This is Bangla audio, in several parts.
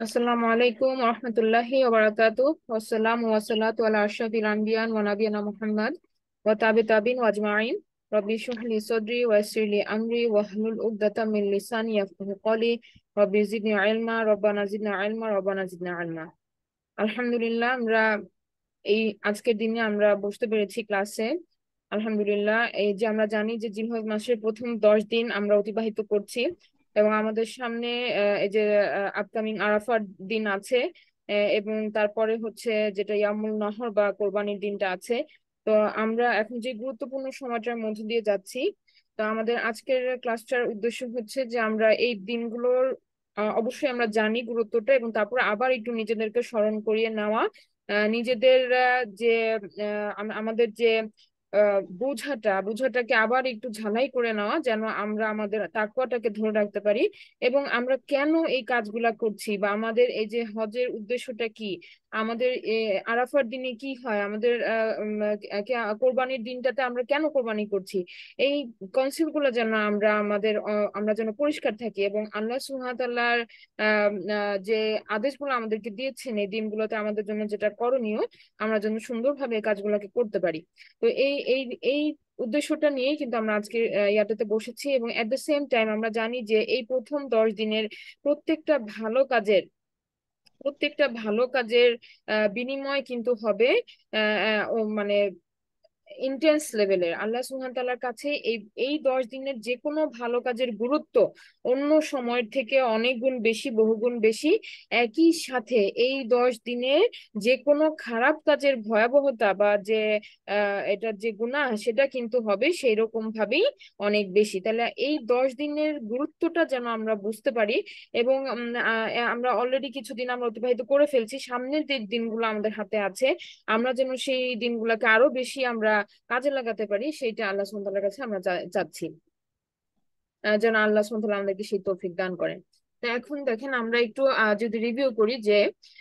আসসালামু আলাইকুম রহমতুল্লাহি ওবারাকাতু ওয়াসসালামু ওয়াসসালাতু আলা আশরাফিল আনবিয়া ওয়া নাবিয়িনা মুহাম্মদ ওয়া তাবিন ওয়া আজমাইন রব্বি ইশরাহ লি সাদরি ওয়া ইয়াসসির লি আমরি ওয়াহলুল উকদাতাম মিন লিসানি ইয়াফকাহু কওলি রব্বি জিদনি ইলমা রব্বানা জিদনা ইলমা। আলহামদুলিল্লাহ, আমরা এই আজকের দিনে আমরা বসতে পেরেছি ক্লাসে। আলহামদুলিল্লাহ, এই যে আমরা জানি যে জিলহজ মাসের প্রথম 10 দিন আমরা অতিবাহিত করছি এবং আমাদের সামনে এই যে আপকামিং আরাফার দিন আছে, এবং তারপরে হচ্ছে যেটা ইয়ামুল নহর বা কোরবানির দিনটা আছে। তো আমরা এখন যে গুরুত্বপূর্ণ সময়টার মধ্যে দিয়ে যাচ্ছি। তো আমাদের আজকের ক্লাসটার উদ্দেশ্য হচ্ছে যে আমরা এই দিনগুলোর অবশ্যই আমরা জানি গুরুত্বটা, এবং তারপর আবার একটু নিজেদেরকে স্মরণ করিয়ে নেওয়া, নিজেদের যে আমাদের যে বোঝাটাকে আবার একটু ঝালাই করে নেওয়া, যেন আমরা আমাদের তাকওয়াটাকে ধরে রাখতে পারি এবং আমরা কেন এই কাজগুলা করছি বা আমাদের এই যে হজের উদ্দেশ্যটা কি, আমাদের আরাফার দিনে কি হয়, আমাদের কোরবানির দিনটাতে আমরা কেন কোরবানি করছি, এই কনসেপ্ট গুলো যেন আমরা যেন পরিষ্কার থাকি এবং আল্লাহ সুবহানাহু ওয়া তাআলার যে আদেশগুলো আমাদেরকে দিয়েছেন এই দিনগুলোতে আমাদের জন্য যেটা করণীয়, আমরা যেন সুন্দরভাবে এই কাজগুলোকে করতে পারি। তো এই উদ্দেশ্যটা নিয়েই কিন্তু আমরা আজকে ইয়াটাতে বসেছি, এবং এট দ্য সেম টাইম আমরা জানি যে এই প্রথম 10 দিনের প্রত্যেকটা ভালো কাজের প্রত্যেকটা ভালো কাজের বিনিময় কিন্তু হবে মানে ইন্টেন্স লেভেলের। আল্লাহ সুবহানাহু তাআলার কাছে এই এই 10 দিনের যে কোনো ভালো কাজের গুরুত্ব অন্য সময়ের থেকে অনেক গুণ বেশি, বহুগুণ বেশি। একই সাথে এই 10 দিনে যে কোনো খারাপ কাজের ভয়াবহতা বা যে এটার যে গুনাহ সেটা কিন্তু হবে সেই রকম ভাবেই অনেক বেশি। তাহলে এই 10 দিনের গুরুত্বটা যেন আমরা বুঝতে পারি, এবং আমরা অলরেডি কিছুদিন আমরা অতিবাহিত করে ফেলছি, সামনের যে দিনগুলো আমাদের হাতে আছে আমরা যেন সেই দিনগুলোকে আরো বেশি আমরা কাজে লাগাতে পারি, সেইটা আল্লাহ সুবহানাহু ওয়া তাআলার কাছে আমরা চাচ্ছি। যেন আল্লাহ সুবহানাহু ওয়া তাআলা আমাদেরকে সেই তৌফিক দান করেন। তো এখন দেখেন আমরা একটু যদি রিভিউ করি যে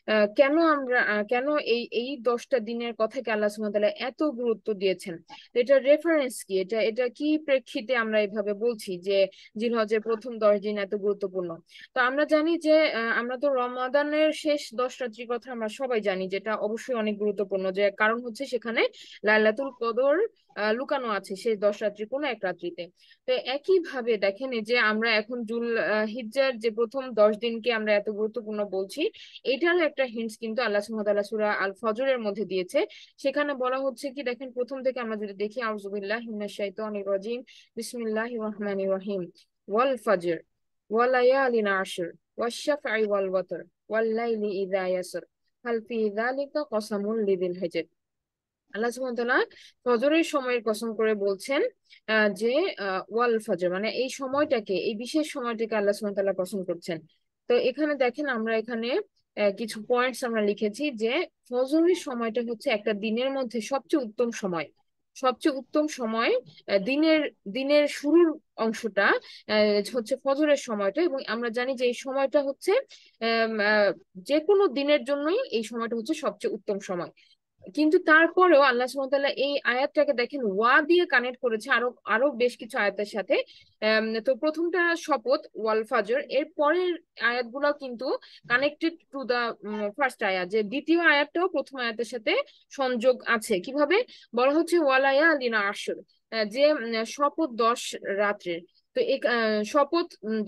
কেন এই এই 10টা দিনের কথাকে আল্লাহ সুবহানাহু ওয়া তাআলা এত গুরুত্ব দিয়েছেন। তো এটার রেফারেন্স কি, এটা কি প্রেক্ষিতে আমরা এভাবে বলছি যে জিলহজের প্রথম 10 দিন এত গুরুত্বপূর্ণ। তো আমরা জানি যে আমরা তো রমাদানের শেষ 10 রাত্রির কথা আমরা সবাই জানি, যেটা অবশ্যই অনেক গুরুত্বপূর্ণ, যে কারণ হচ্ছে সেখানে লাইলাতুল কদর লুকানো আছে সেই 10 রাত্রি কোনো এক রাত্রিতে। তো একই ভাবে দেখেন, এই যে আমরা এখন হিজ্জার যে প্রথম 10 দিনকে আমরা এত গুরুত্বপূর্ণ বলছি, এটারও একটা হিন্টস কিন্তু আল্লাহ সুবহানাহু ওয়া তাআলা সূরা আল ফজরের মধ্যে দিয়েছে। সেখানে বলা হচ্ছে কি, দেখেন প্রথম থেকে আমরা যদি দেখি, আউযু বিল্লাহি মিনাশ শাইতানির রাজিম, বিসমিল্লাহির রহমানির রহিম, ওয়াল ফজর ওয়া লায়ালিন আশর ওয়াশ শাফঈ ওয়াল ওয়াতর ওয়াল লাইলি ইযা ইয়াসর হাল ফি যালিকা কসামুল লিযিল হিজর। আল্লাহ সুবহানাহু ওয়া তাআলা ফজরের সময়ের কসম করে বলছেন যে ওয়াল ফজর মানে এই সময়টাকে, এই বিশেষ সময়টাকে আল্লাহ সুবহানাহু ওয়া তাআলা কসম করছেন। তো এখানে দেখেন আমরা এখানে কিছু পয়েন্টস আমরা লিখেছি যে ফজরের সময়টা হচ্ছে একটা দিনের মধ্যে সবচেয়ে উত্তম সময়। সবচেয়ে উত্তম সময় দিনের দিনের শুরুর অংশটা হচ্ছে ফজরের সময়টা, এবং আমরা জানি যে এই সময়টা হচ্ছে আম, আহ, যে কোনো দিনের জন্যই এই সময়টা হচ্ছে সবচেয়ে উত্তম সময়। কিন্তু তারপরেও আল্লাহ সুবহানাহু ওয়া তাআলা এই আয়াতটাকে দেখেন ওয়া দিয়ে কানেক্ট করেছে আরো আরো বেশ কিছু আয়াতের সাথে। তো প্রথমটা শপথ ওয়াল ফাজর, এর পরের আয়াতগুলো কিন্তু কানেক্টেড টু দা ফার্স্ট আয়াত, যে দ্বিতীয় আয়াতটাও প্রথম আয়াতের সাথে সংযোগ আছে। কিভাবে বলা হচ্ছে ওয়ালায়া লিনা আশর, যে শপথ 10 রাত্রের। তো এই শপথ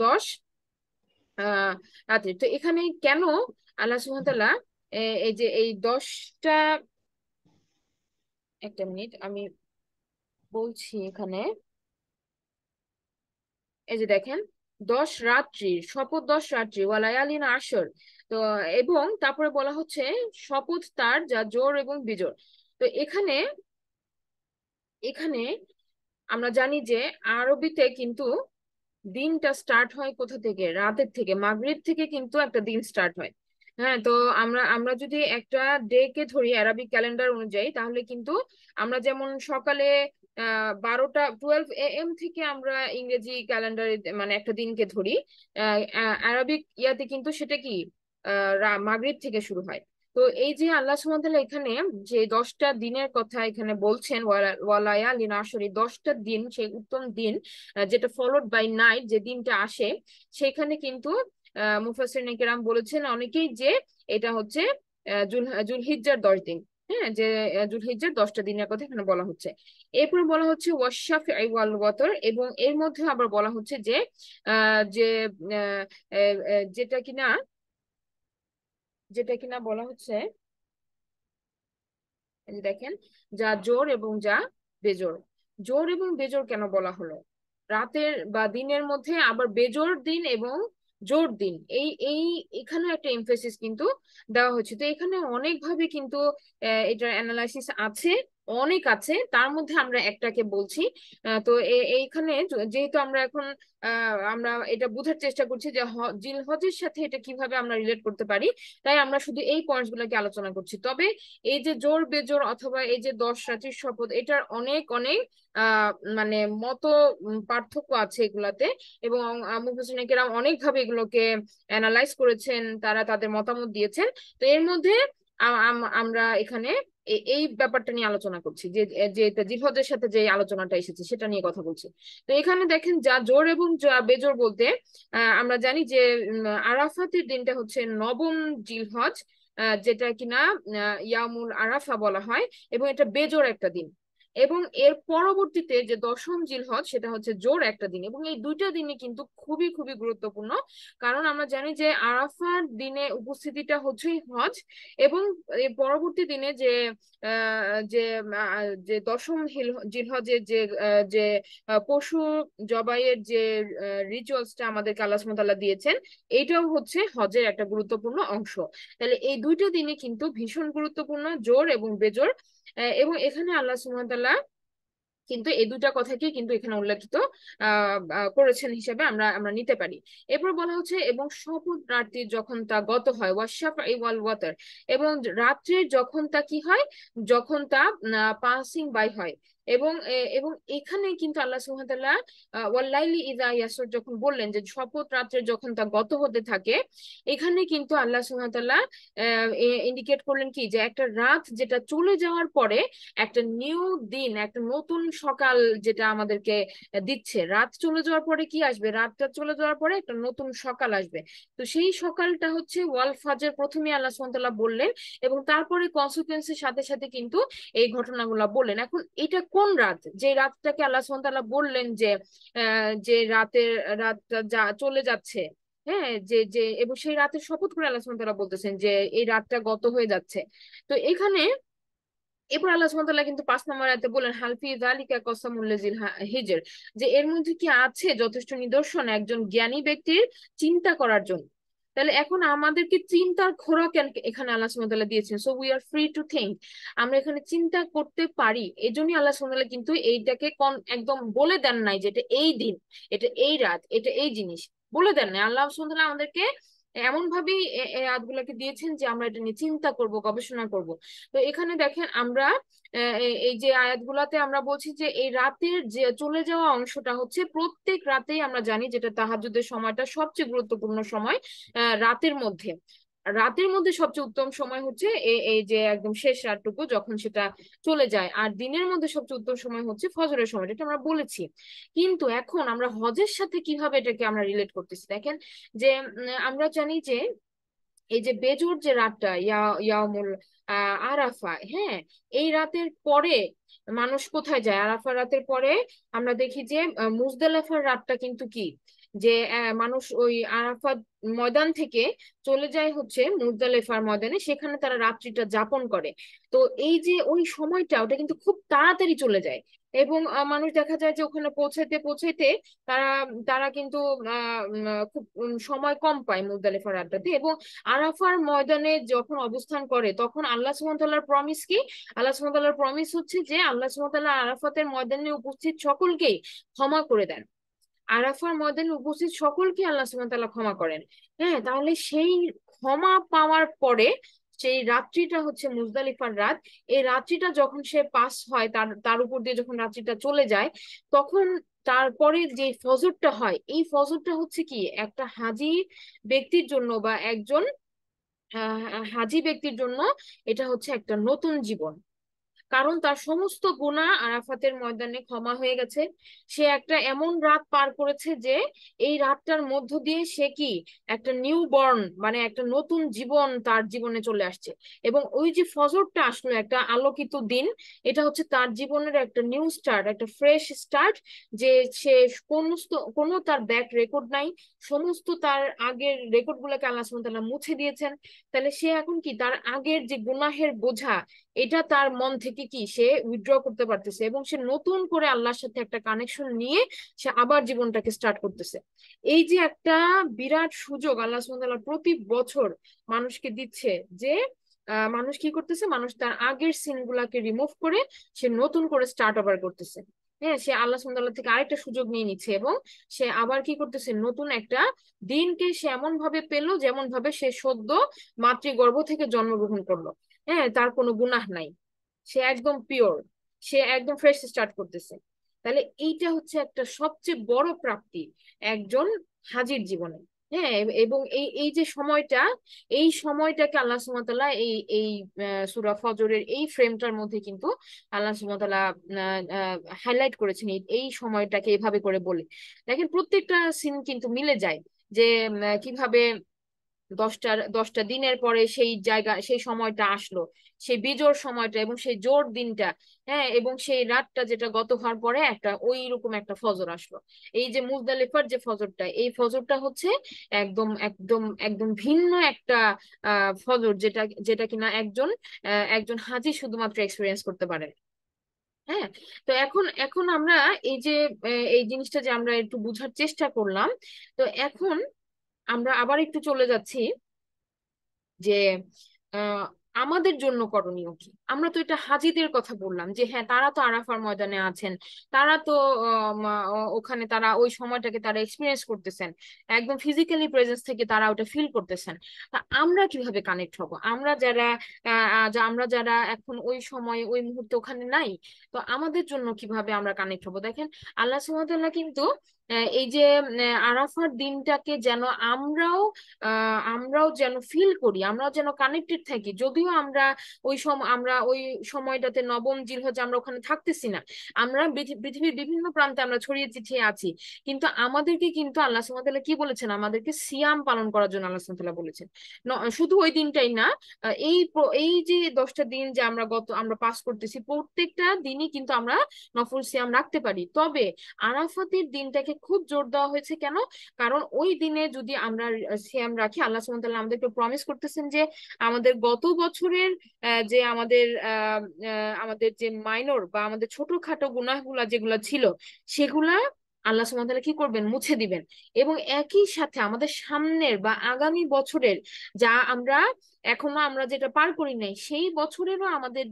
10 রাত্রের। তো এখানে কেন আল্লাহ সুবহানাহু ওয়া তাআলা এই যে এই 10টা, একটা মিনিট আমি বলছি এখানে, এই যে দেখেন 10 রাত্রির শপথ, 10 রাত্রি ওয়ালায়ালিন আশর। তো এবং তারপরে বলা হচ্ছে শপথ তার যা জোর এবং বিজোড়। তো এখানে এখানে আমরা জানি যে আরবিতে কিন্তু দিনটা স্টার্ট হয় কোথা থেকে, রাতের থেকে, মাগরিব থেকে কিন্তু একটা দিন স্টার্ট হয়। হ্যাঁ, তো আমরা আমরা যদি একটা ডে কে ধরি আরবিক ক্যালেন্ডার অনুযায়ী, তাহলে কিন্তু আমরা যেমন সকালে 12 এম থেকে আমরা ইংরেজি ক্যালেন্ডারে মানে একটা দিনকে ধরি, আরবিক ইয়াতে কিন্তু সেটা কি মাগরিব থেকে শুরু হয়। তো এই যে আল্লাহ সুবহানাহু ওয়া তাআলা এখানে যে 10টা দিনের কথা এখানে বলছেন, ওয়ালায়া লিন আশরি, 10টা দিন সেই উত্তম দিন যেটা ফলোড বাই নাইট, যে দিনটা আসে সেখানে কিন্তু মুফাসসিরিনে কেরাম বলেছেন অনেকেই যে এটা হচ্ছে জুলহিজ্জার 10 দিন। হ্যাঁ, যে জুলহিজ্জার 10টা দিনের কথা এখানে বলা হচ্ছে। এরপর বলা হচ্ছে ওয়াশাফি ওয়াল ওয়াতর, এবং এর মধ্যে আবার বলা হচ্ছে যে যে আহ, যেটা কিনা বলা হচ্ছে, এই যে দেখেন, যা জোর এবং যা বেজোড়। জোর এবং বেজোড় কেন বলা হলো? রাতের বা দিনের মধ্যে আবার বেজোড় দিন এবং জোর দিন, এই এই এখানে একটা এমফেসিস কিন্তু দেওয়া হচ্ছে। তো এখানে অনেক ভাবে কিন্তু এটার অ্যানালাইসিস আছে, অনেক আছে, তার মধ্যে আমরা একটাকে বলছি। তো এইখানে যেহেতু আমরা এখন আমরা এটা বোঝার চেষ্টা করছি যে জিলহজের সাথে এটা কিভাবে আমরা রিলেট করতে পারি, তাই আমরা শুধু এই পয়েন্টস গুলোকে আলোচনা করছি। তবে এই যে জোর বেজোর অথবা এই যে 10 রাত্রির শপথ, এটার অনেক অনেক আহ মানে মত পার্থক্য আছে এগুলাতে, এবং মুফাসসিরিনে কেরাম অনেক ভাবে এগুলোকে অ্যানালাইজ করেছেন, তারা তাদের মতামত দিয়েছেন। তো এর মধ্যে আমরা এখানে এই ব্যাপারটা নিয়ে আলোচনা করছি, যে যে জিলহজের সাথে যে আলোচনাটা এসেছে সেটা নিয়ে কথা বলছি। তো এখানে দেখেন, যা জোর এবং যা বেজোর বলতে আমরা জানি যে আরাফাতের দিনটা হচ্ছে নবম জিলহজ, যেটা কিনা ইয়ামুল আরাফা বলা হয়, এবং এটা বেজোড় একটা দিন। এবং এর পরবর্তীতে যে দশম জিলহজ, সেটা হচ্ছে জোড় একটা দিন, এবং এই দুইটা দিনই কিন্তু খুবই খুবই গুরুত্বপূর্ণ। কারণ আমরা জানি যে আরাফার দিনে উপস্থিতিটা হচ্ছেই হজ, এবং এর পরবর্তী দিনে যে যে দশম জিলহজের যে যে পশু জবাইয়ের যে রিচুয়ালসটা আমাদেরকে আল্লাহ সুবহানাহু ওয়া তাআলা দিয়েছেন, এইটাও হচ্ছে হজের একটা গুরুত্বপূর্ণ অংশ। তাহলে এই দুইটা দিনে কিন্তু ভীষণ গুরুত্বপূর্ণ, জোর এবং বেজোর। এবং এখানে আল্লাহ সুবহানাহু ওয়া তাআলা কিন্তু এই দুটা কথাকে কিন্তু এখানে উল্লেখিত করেছেন হিসেবে আমরা আমরা নিতে পারি। এরপর বলা হচ্ছে, এবং শপথ রাত্রি যখন তা গত হয়, ওয়াশাফাই ওয়াল ওয়াতার, এবং রাত্রির যখন তা কি হয়, যখন তা পাসিং বাই হয়। এবং এবং এখানে কিন্তু আল্লাহ সুবহানাহু ওয়া তাআলা ওয়াল্লাইলি ইযা ইয়াসর যখন বললেন যে শপথ রাত্রে যখন তা গত হতে থাকে, এখানে কিন্তু আল্লাহ সুবহানাহু ওয়া তাআলা ইন্ডিকেট করলেন কি, যে একটা রাত যেটা চলে যাওয়ার পরে একটা নিউ দিন, একটা নতুন সকাল যেটা আমাদেরকে দিচ্ছে। রাত চলে যাওয়ার পরে কি আসবে? রাতটা চলে যাওয়ার পরে একটা নতুন সকাল আসবে। তো সেই সকালটা হচ্ছে ওয়াল ফাজর, প্রথমে আল্লাহ সুবহানাহু ওয়া তাআলা বললেন, এবং তারপরে কনসিকুয়েন্সের সাথে সাথে কিন্তু এই ঘটনাগুলো বললেন। এখন এটা কোন রাত, যে রাতটাকে আল্লাহ সুবহানাহু ওয়া তাআলা বললেন যে যে রাতটা চলে যাচ্ছে, হ্যাঁ, যে যে এবং সেই রাতের শপথ করে আল্লাহ সুবহানাহু ওয়া তাআলা বলতেছেন যে এই রাতটা গত হয়ে যাচ্ছে। তো এখানে এরপর আল্লাহ সুবহানাহু ওয়া তাআলা কিন্তু 5 নম্বর আয়াতে বলেন, হালফি যালিকা কসামুল লিজিল হিজর, যে এর মধ্যে কি আছে যথেষ্ট নিদর্শন একজন জ্ঞানী ব্যক্তির চিন্তা করার জন্য। তাহলে এখন আমাদেরকে চিন্তার খোরাক এখানে আল্লাহ সুবহানাহু ওয়া তাআলা দিয়েছেন, so we are free to think. আমরা এখানে চিন্তা করতে পারি, এই জন্যই আল্লাহ সুবহানাহু ওয়া তাআলা কিন্তু এইটাকে একদম বলে দেন নাই যে এটা এই দিন, এটা এই রাত, এটা এই জিনিস বলে দেন নাই। আল্লাহ সুবহানাহু ওয়া তাআলা আমাদেরকে এমন ভাবেই এই আয়াতগুলোকে দিয়েছেন যে আমরা এটা নিয়ে চিন্তা করব, গবেষণা করব। তো এখানে দেখেন, আমরা এই যে আয়াতগুলাতে আমরা বলছি যে এই রাতের যে চলে যাওয়া অংশটা হচ্ছে প্রত্যেক রাতেই আমরা জানি, যেটা তাহাজ্জুদের সময়টা সবচেয়ে গুরুত্বপূর্ণ সময় রাতের মধ্যে। রাতের মধ্যে সবচেয়ে উত্তম সময় হচ্ছে এই এই যে একদম শেষ রাতটুকু যখন সেটা চলে যায়, আর দিনের মধ্যে সবচেয়ে উত্তম সময় হচ্ছে ফজরের সময়, এটা আমরা বলেছি। কিন্তু এখন আমরা হজের সাথে কিভাবে এটাকে আমরা রিলেট করতেছি, দেখেন যে আমরা জানি যে এই যে বেজোর যে রাতটা, ইয়ামুল আরাফা, হ্যাঁ, এই রাতের পরে মানুষ কোথায় যায়? আরাফা রাতের পরে আমরা দেখি যে মুজদালিফার রাতটা কিন্তু কি, যে মানুষ ওই আরাফাত ময়দান থেকে চলে যায় হচ্ছে মুজদালিফার ময়দানে, সেখানে তারা রাত্রিটা যাপন করে। তো এই যে ওই সময়টা, ওটা কিন্তু খুব তাড়াতাড়ি চলে যায়, এবং মানুষ দেখা যায় যে ওখানে পৌঁছাইতে পৌঁছাইতে তারা তারা কিন্তু খুব সময় কম পায় মুজদালিফার রাতটাতে। এবং আরাফার ময়দানে যখন অবস্থান করে, তখন আল্লাহ সুবহানাহু ওয়া তাআলার প্রমিস কি? আল্লাহ সুবহানাহু ওয়া তাআলার প্রমিস হচ্ছে যে আল্লাহ সুবহানাহু ওয়া তাআলা আরাফাতের ময়দানে উপস্থিত সকলকেই ক্ষমা করে দেন। আরাফার ময়দানে উপস্থিত সকলকে আল্লাহ সুবহানাহু ওয়া তাআলা ক্ষমা করেন। হ্যাঁ, তাহলে সেই ক্ষমা পাওয়ার পরে সেই রাত্রিটা হচ্ছে মুজদালিফার রাত। এই রাত্রিটা যখন সে পাস হয়, তার তার উপর দিয়ে যখন রাত্রিটা চলে যায়, তখন তারপরে যে ফজরটা হয়, এই ফজরটা হচ্ছে কি একটা হাজী ব্যক্তির জন্য বা একজন হাজী ব্যক্তির জন্য এটা হচ্ছে একটা নতুন জীবন। কারণ তার সমস্ত গুনাহ আরাফাতের ময়দানে ক্ষমা হয়ে গেছে। সে একটা এমন রাত পার করেছে যে এই রাতটার মধ্য দিয়ে সে কি একটা নিউ বর্ন, মানে একটা নতুন জীবন তার জীবনে চলে আসছে। এবং ওই যে ফজরটা আসলো একটা আলোকিত দিন, এটা হচ্ছে তার জীবনের একটা নিউ স্টার্ট, একটা ফ্রেশ স্টার্ট। যে সে সমস্ত কোনো তার ব্যাক রেকর্ড নাই, সমস্ত তার আগের রেকর্ড গুলোকে আল্লাহ সুবহানাহু ওয়া তাআলা মুছে দিয়েছেন। তাহলে সে এখন কি তার আগের যে গুনাহের বোঝা, এটা তার মন থেকে কি সে উইথড্র করতে পারতেছে, এবং সে নতুন করে আল্লাহর সাথে একটা কানেকশন নিয়ে সে আবার জীবনটাকে স্টার্ট করতেছে। এই যে একটা বিরাট সুযোগ আল্লাহ সুবহানাহু ওয়া তাআলা প্রতি বছর মানুষকে দিচ্ছে, যে মানুষ কি করতেছে, মানুষ তার আগের সিন গুলাকে রিমুভ করে সে নতুন করে স্টার্ট আবার করতেছে। হ্যাঁ, সে আল্লাহ সুবহানাহু ওয়া তাআলা থেকে আরেকটা সুযোগ নিয়ে নিচ্ছে, এবং সে আবার কি করতেছে, নতুন একটা দিনকে সে এমন ভাবে পেলো যেমন ভাবে সে সদ্য মাতৃগর্ভ থেকে জন্মগ্রহণ করলো। হ্যাঁ, তার কোনো গুনাহ নাই, সে একদম পিওর, সে একদম ফ্রেশ স্টার্ট করতেছে। তাহলে এইটা হচ্ছে একটা সবচেয়ে বড় প্রাপ্তি একজন হাজির জীবনে। হ্যাঁ, এবং এই এই যে সময়টা, এই সময়টাকে আল্লাহ সুবহানাহু ওয়া তাআলা এই এই সূরা ফজরের এই ফ্রেমটার মধ্যে কিন্তু আল্লাহ সুবহানাহু ওয়া তাআলা হাইলাইট করেছেন এই সময়টাকে এভাবে করে বলে। দেখেন প্রত্যেকটা সিন কিন্তু মিলে যায়, যে কিভাবে 10টা দিনের পরে সেই জায়গা সেই সময়টা আসলো, সেই বিজোড় সময়টা এবং সেই জোড় দিনটা। হ্যাঁ, এবং সেই রাতটা যেটা গত হওয়ার পরে একটা ওই রকম একটা ফজর আসলো। এই যে মুজদালিফার যে ফজরটা, এই ফজরটা হচ্ছে একদম একদম একদম ভিন্ন একটা ফজর, যেটা যেটা কিনা একজন একজন হাজী শুধুমাত্র এক্সপিরিয়েন্স করতে পারে। হ্যাঁ, তো এখন এখন আমরা এই যে এই জিনিসটা যে আমরা একটু বুঝার চেষ্টা করলাম, তো এখন আমরা আবার একটু চলে যাচ্ছি যে আহ, আমাদের জন্য করণীয় কি। আমরা তো এটা হাজীদের কথা বললাম, যে হ্যাঁ তারা তো আরাফার ময়দানে আছেন, তারা তো ওখানে তারা ওই সময়টাকে তারা এক্সপিরিয়েন্স করতেছেন, একদম ফিজিক্যালি প্রেজেন্স থেকে তারা ওটা ফিল করতেছেন। তা আমরা কিভাবে কানেক্ট হব, আমরা যারা আমরা যারা এখন ওই সময় ওই মুহূর্তে ওখানে নাই, তো আমাদের জন্য কিভাবে আমরা কানেক্ট হব। দেখেন আল্লাহ সুবহানাহু ওয়া তাআলা কিন্তু এই যে আরাফার দিনটাকে যেন আমরাও যেন ফিল করি, আমরাও যেন কানেক্টেড থাকি। যদিও আমরা আমরা ওই সময়টাতে নবম জিলহজ আমরা ওখানে থাকতেছি না, আমরা পৃথিবীর বিভিন্ন প্রান্তে আমরা ছড়িয়ে ছিটিয়ে আছি, কিন্তু আমাদেরকে কিন্তু আল্লাহ সুবহানাহু ওয়া তাআলা কি বলেছেন, আমাদেরকে সিয়াম পালন করার জন্য আল্লাহ সুবহানাহু ওয়া তাআলা বলেছেন। শুধু ওই দিনটাই না, এই যে 10টা দিন যে আমরা পাস করতেছি, প্রত্যেকটা দিনই কিন্তু আমরা নফল সিয়াম রাখতে পারি। তবে আরাফাতের দিনটাকে খুব জোর দেওয়া হয়েছে কেন, কারণ ওই দিনে যদি আমরা সিয়াম রাখি, আল্লাহ সুবহানাহু ওয়া তাআলা আমাদেরকে প্রমিস করতেছেন যে আমাদের গত বছরের যে আমাদের যে মাইনর বা আমাদের ছোটখাটো গুনাহগুলা যেগুলা ছিল, সেগুলা আল্লাহ সুবহানাহু ওয়া তাআলা কি করবেন, মুছে দিবেন। এবং একই সাথে আমাদের সামনের বা আগামী বছরের যা আমরা যেটা পার করি নাই, সেই বছরেরও আমাদের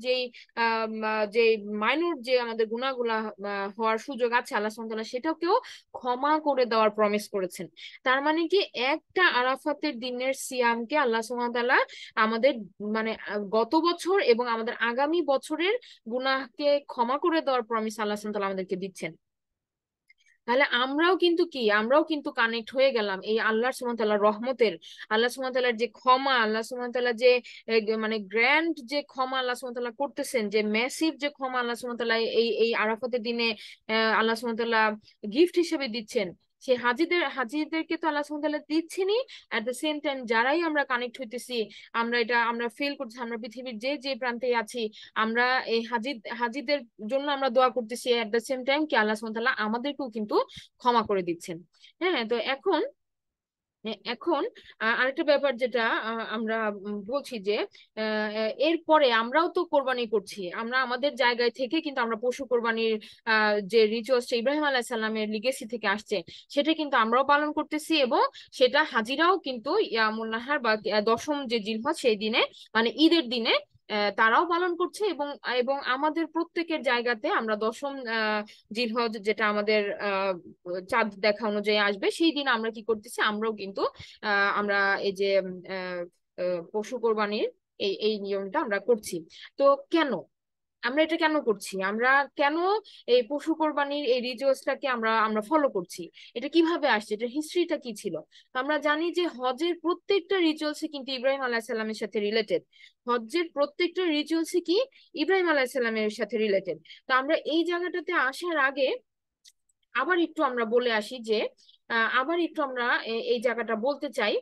যে মাইনর যে আমাদের গুনাহগুলা হওয়ার সুযোগ আছে, আল্লাহ সুবহানাহু ওয়া তাআলা সেটাকেও ক্ষমা করে দেওয়ার প্রমিস করেছেন। তার মানে কি, একটা আরাফাতের দিনের সিয়ামকে আল্লাহ সুবহানাহু ওয়া তাআলা আমাদের মানে গত বছর এবং আমাদের আগামী বছরের গুনাহকে ক্ষমা করে দেওয়ার প্রমিস আল্লাহ সুবহানাহু ওয়া তাআলা আমাদেরকে দিচ্ছেন। তাহলে আমরাও কিন্তু কানেক্ট হয়ে গেলাম এই আল্লাহ সুবহানাহু ওয়া তাআলার রহমতের, আল্লাহ সুবহানাহু ওয়া তাআলার যে ক্ষমা, আল্লাহ সুবহানাহু ওয়া তাআলা যে মানে গ্র্যান্ড যে ক্ষমা আল্লাহ সুবহানাহু ওয়া তাআলা করতেছেন, যে ম্যাসিভ যে ক্ষমা আল্লাহ সুবহানাহু ওয়া তাআলা এই এই আরাফাতের দিনে আল্লাহ সুবহানাহু ওয়া তাআলা গিফট হিসেবে দিচ্ছেন। সে হাজিদেরকে তো আল্লাহ সুবহানাহু ওয়া তাআলা দিচ্ছেনই, এট দ্য সেম টাইম যারাই আমরা কানেক্ট হইতেছি, আমরা ফিল করছি, আমরা পৃথিবীর যে যে প্রান্তে আছি, আমরা এই হাজিদের জন্য আমরা দোয়া করতেছি, এট দ্য সেম টাইম কি আল্লাহ সুবহানাহু ওয়া তাআলা আমাদেরকেও কিন্তু ক্ষমা করে দিচ্ছেন। হ্যাঁ, তো এখন এখন আরেকটা ব্যাপার যেটা আমরা বলছি যে এরপরে আমরাও তো কোরবানি করছি, আমরা আমাদের জায়গায় থেকে কিন্তু আমরা পশু কোরবানির যে রিচুয়ালসটা ইব্রাহিম আলাইহিস সালামের লিগেসি থেকে আসছে, সেটা কিন্তু আমরাও পালন করতেছি, এবং সেটা হাজিরাও কিন্তু ইয়ামুন নাহার বা দশম যে জিলহজ সেই দিনে, মানে ঈদের দিনে তারাও পালন করছে। এবং এবং আমাদের প্রত্যেকের জায়গাতে আমরা দশম জিলহজ, যেটা আমাদের চাঁদ দেখা অনুযায়ী আসবে, সেই দিন আমরা কি করতেছি, আমরাও কিন্তু আমরা এই যে পশু কোরবানির এই এই নিয়মটা আমরা করছি। তো কেন আমরা এটা কেন করছি, আমরা কেন এই পশু কোরবানির এই রিচুয়ালসটাকে আমরা আমরা ফলো করছি, এটা কিভাবে আসছে, এটা হিস্ট্রিটা কি ছিল। তো আমরা জানি যে হজের প্রত্যেকটা রিচুয়ালসে কিন্তু ইব্রাহিম আলাইহিস সালামের সাথে রিলেটেড। হজের প্রত্যেকটা রিচুয়ালসে কি ইব্রাহিম আলাইহিস সালামের সাথে রিলেটেড। তো আমরা এই জায়গাটাতে আসার আগে আবার একটু আমরা বলে আসি যে আবার একটু আমরা এই জায়গাটা বলতে চাই